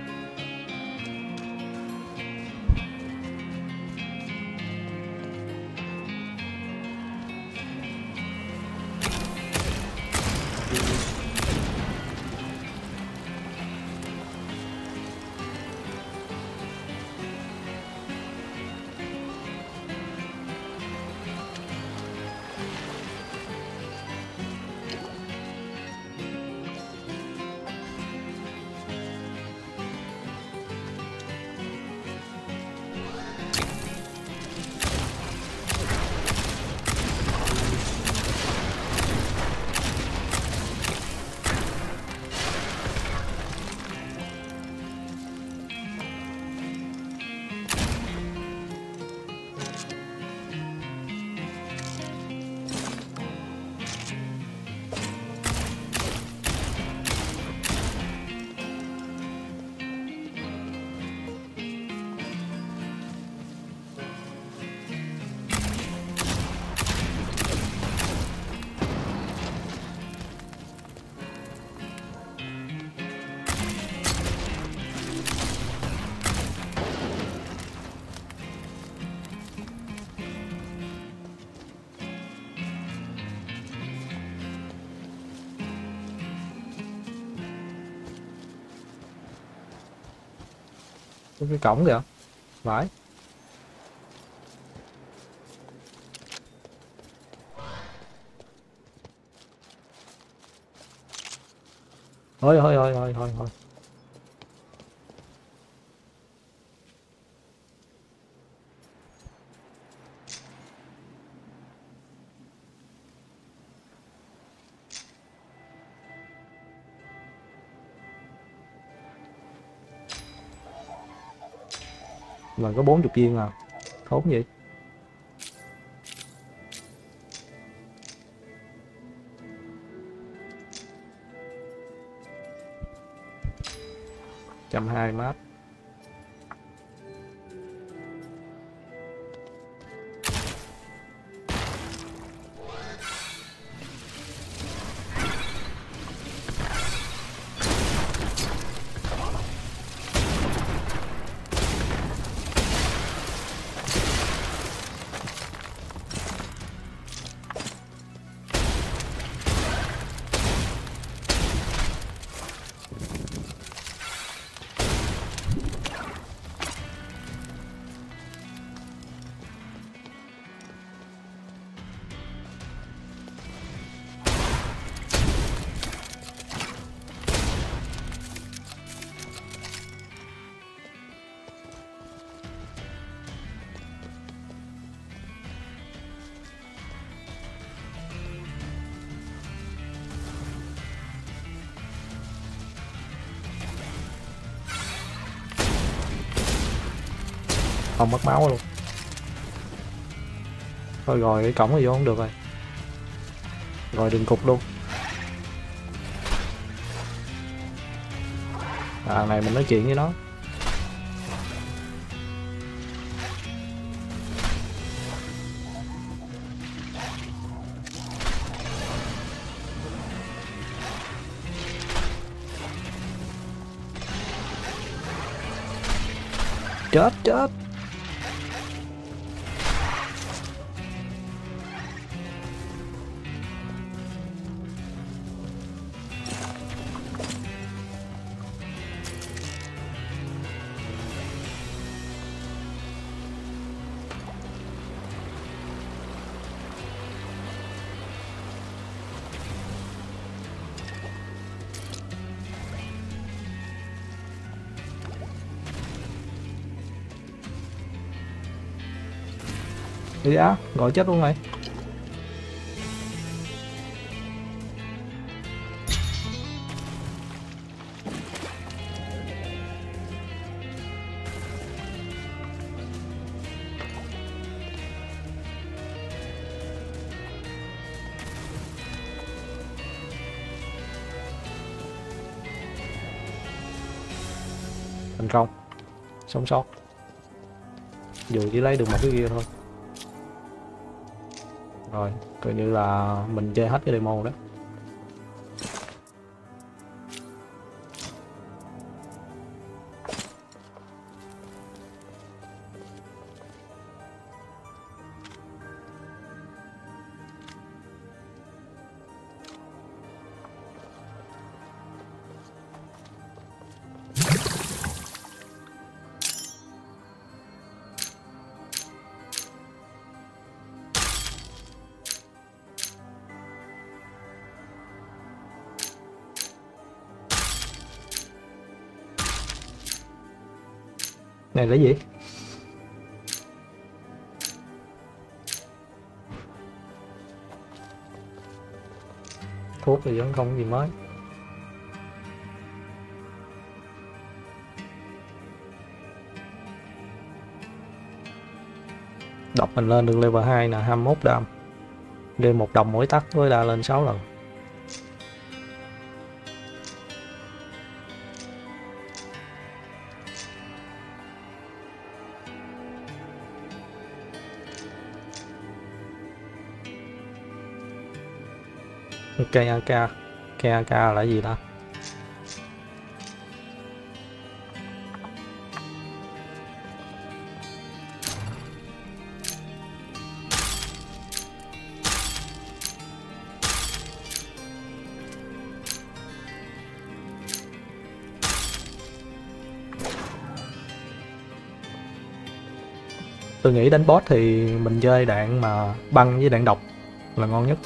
Cái cổng kìa, phải. Thôi thôi thôi thôi thôi thôi. Mà có bốn chục viên à, thốn vậy. Trăm hai mát. Không mất máu luôn. Thôi rồi cái cổng này vô không được rồi. Rồi đường cục luôn. À này mình nói chuyện với nó. Chết chết. Đi á, gọi chết luôn này. thành công, sống sót, dù chỉ lấy được một cái kia thôi. Rồi coi như là mình chơi hết cái demo đó. Này là gì? Thuốc thì vẫn không có gì mới. Đọc mình lên được level hai là hai mươi mốt đam. Lên một đồng mỗi tắc với đa lên sáu lần. ca a ca, ca a ca là gì ta? Tôi nghĩ đánh boss thì mình chơi đạn mà băng với đạn độc là ngon nhất.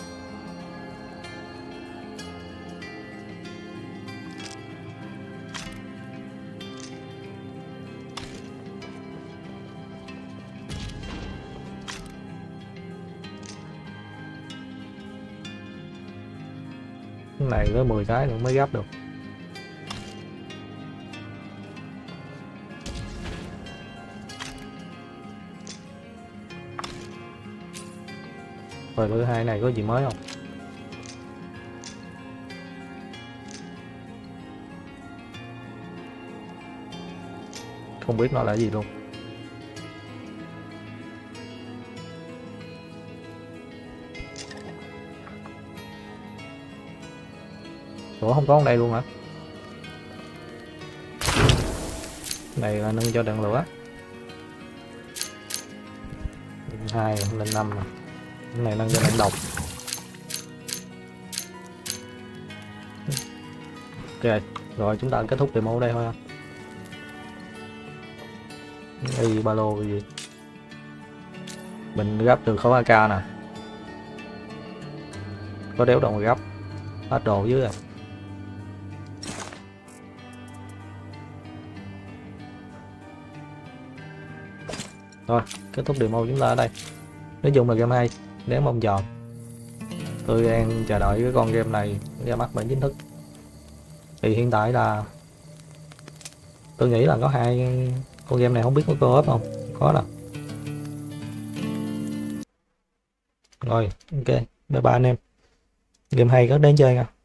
Cái này với mười cái nữa mới gấp được. Rồi thứ hai này có gì mới không? Không biết nó là gì luôn. Ủa không có ở đây luôn hả? Này là nâng cho đạn lửa. Hai lên năm nè. Cái này nâng cho đạn độc. Ok, rồi chúng ta kết thúc demo ở đây thôi. Đây ba lô cái gì? Mình gấp được khẩu a ca nè. Có đéo đồng gấp. Hết đồ dưới rồi. Rồi, kết thúc demo chúng ta ở đây. Nói chung là game hay, đáng mong chờ. Tôi đang chờ đợi cái con game này ra mắt bản chính thức. Thì hiện tại là tôi nghĩ là có hai con game này, không biết có co-op không? Có đâu. Rồi, ok, bye bye anh em. Game hay rất đáng chơi nha.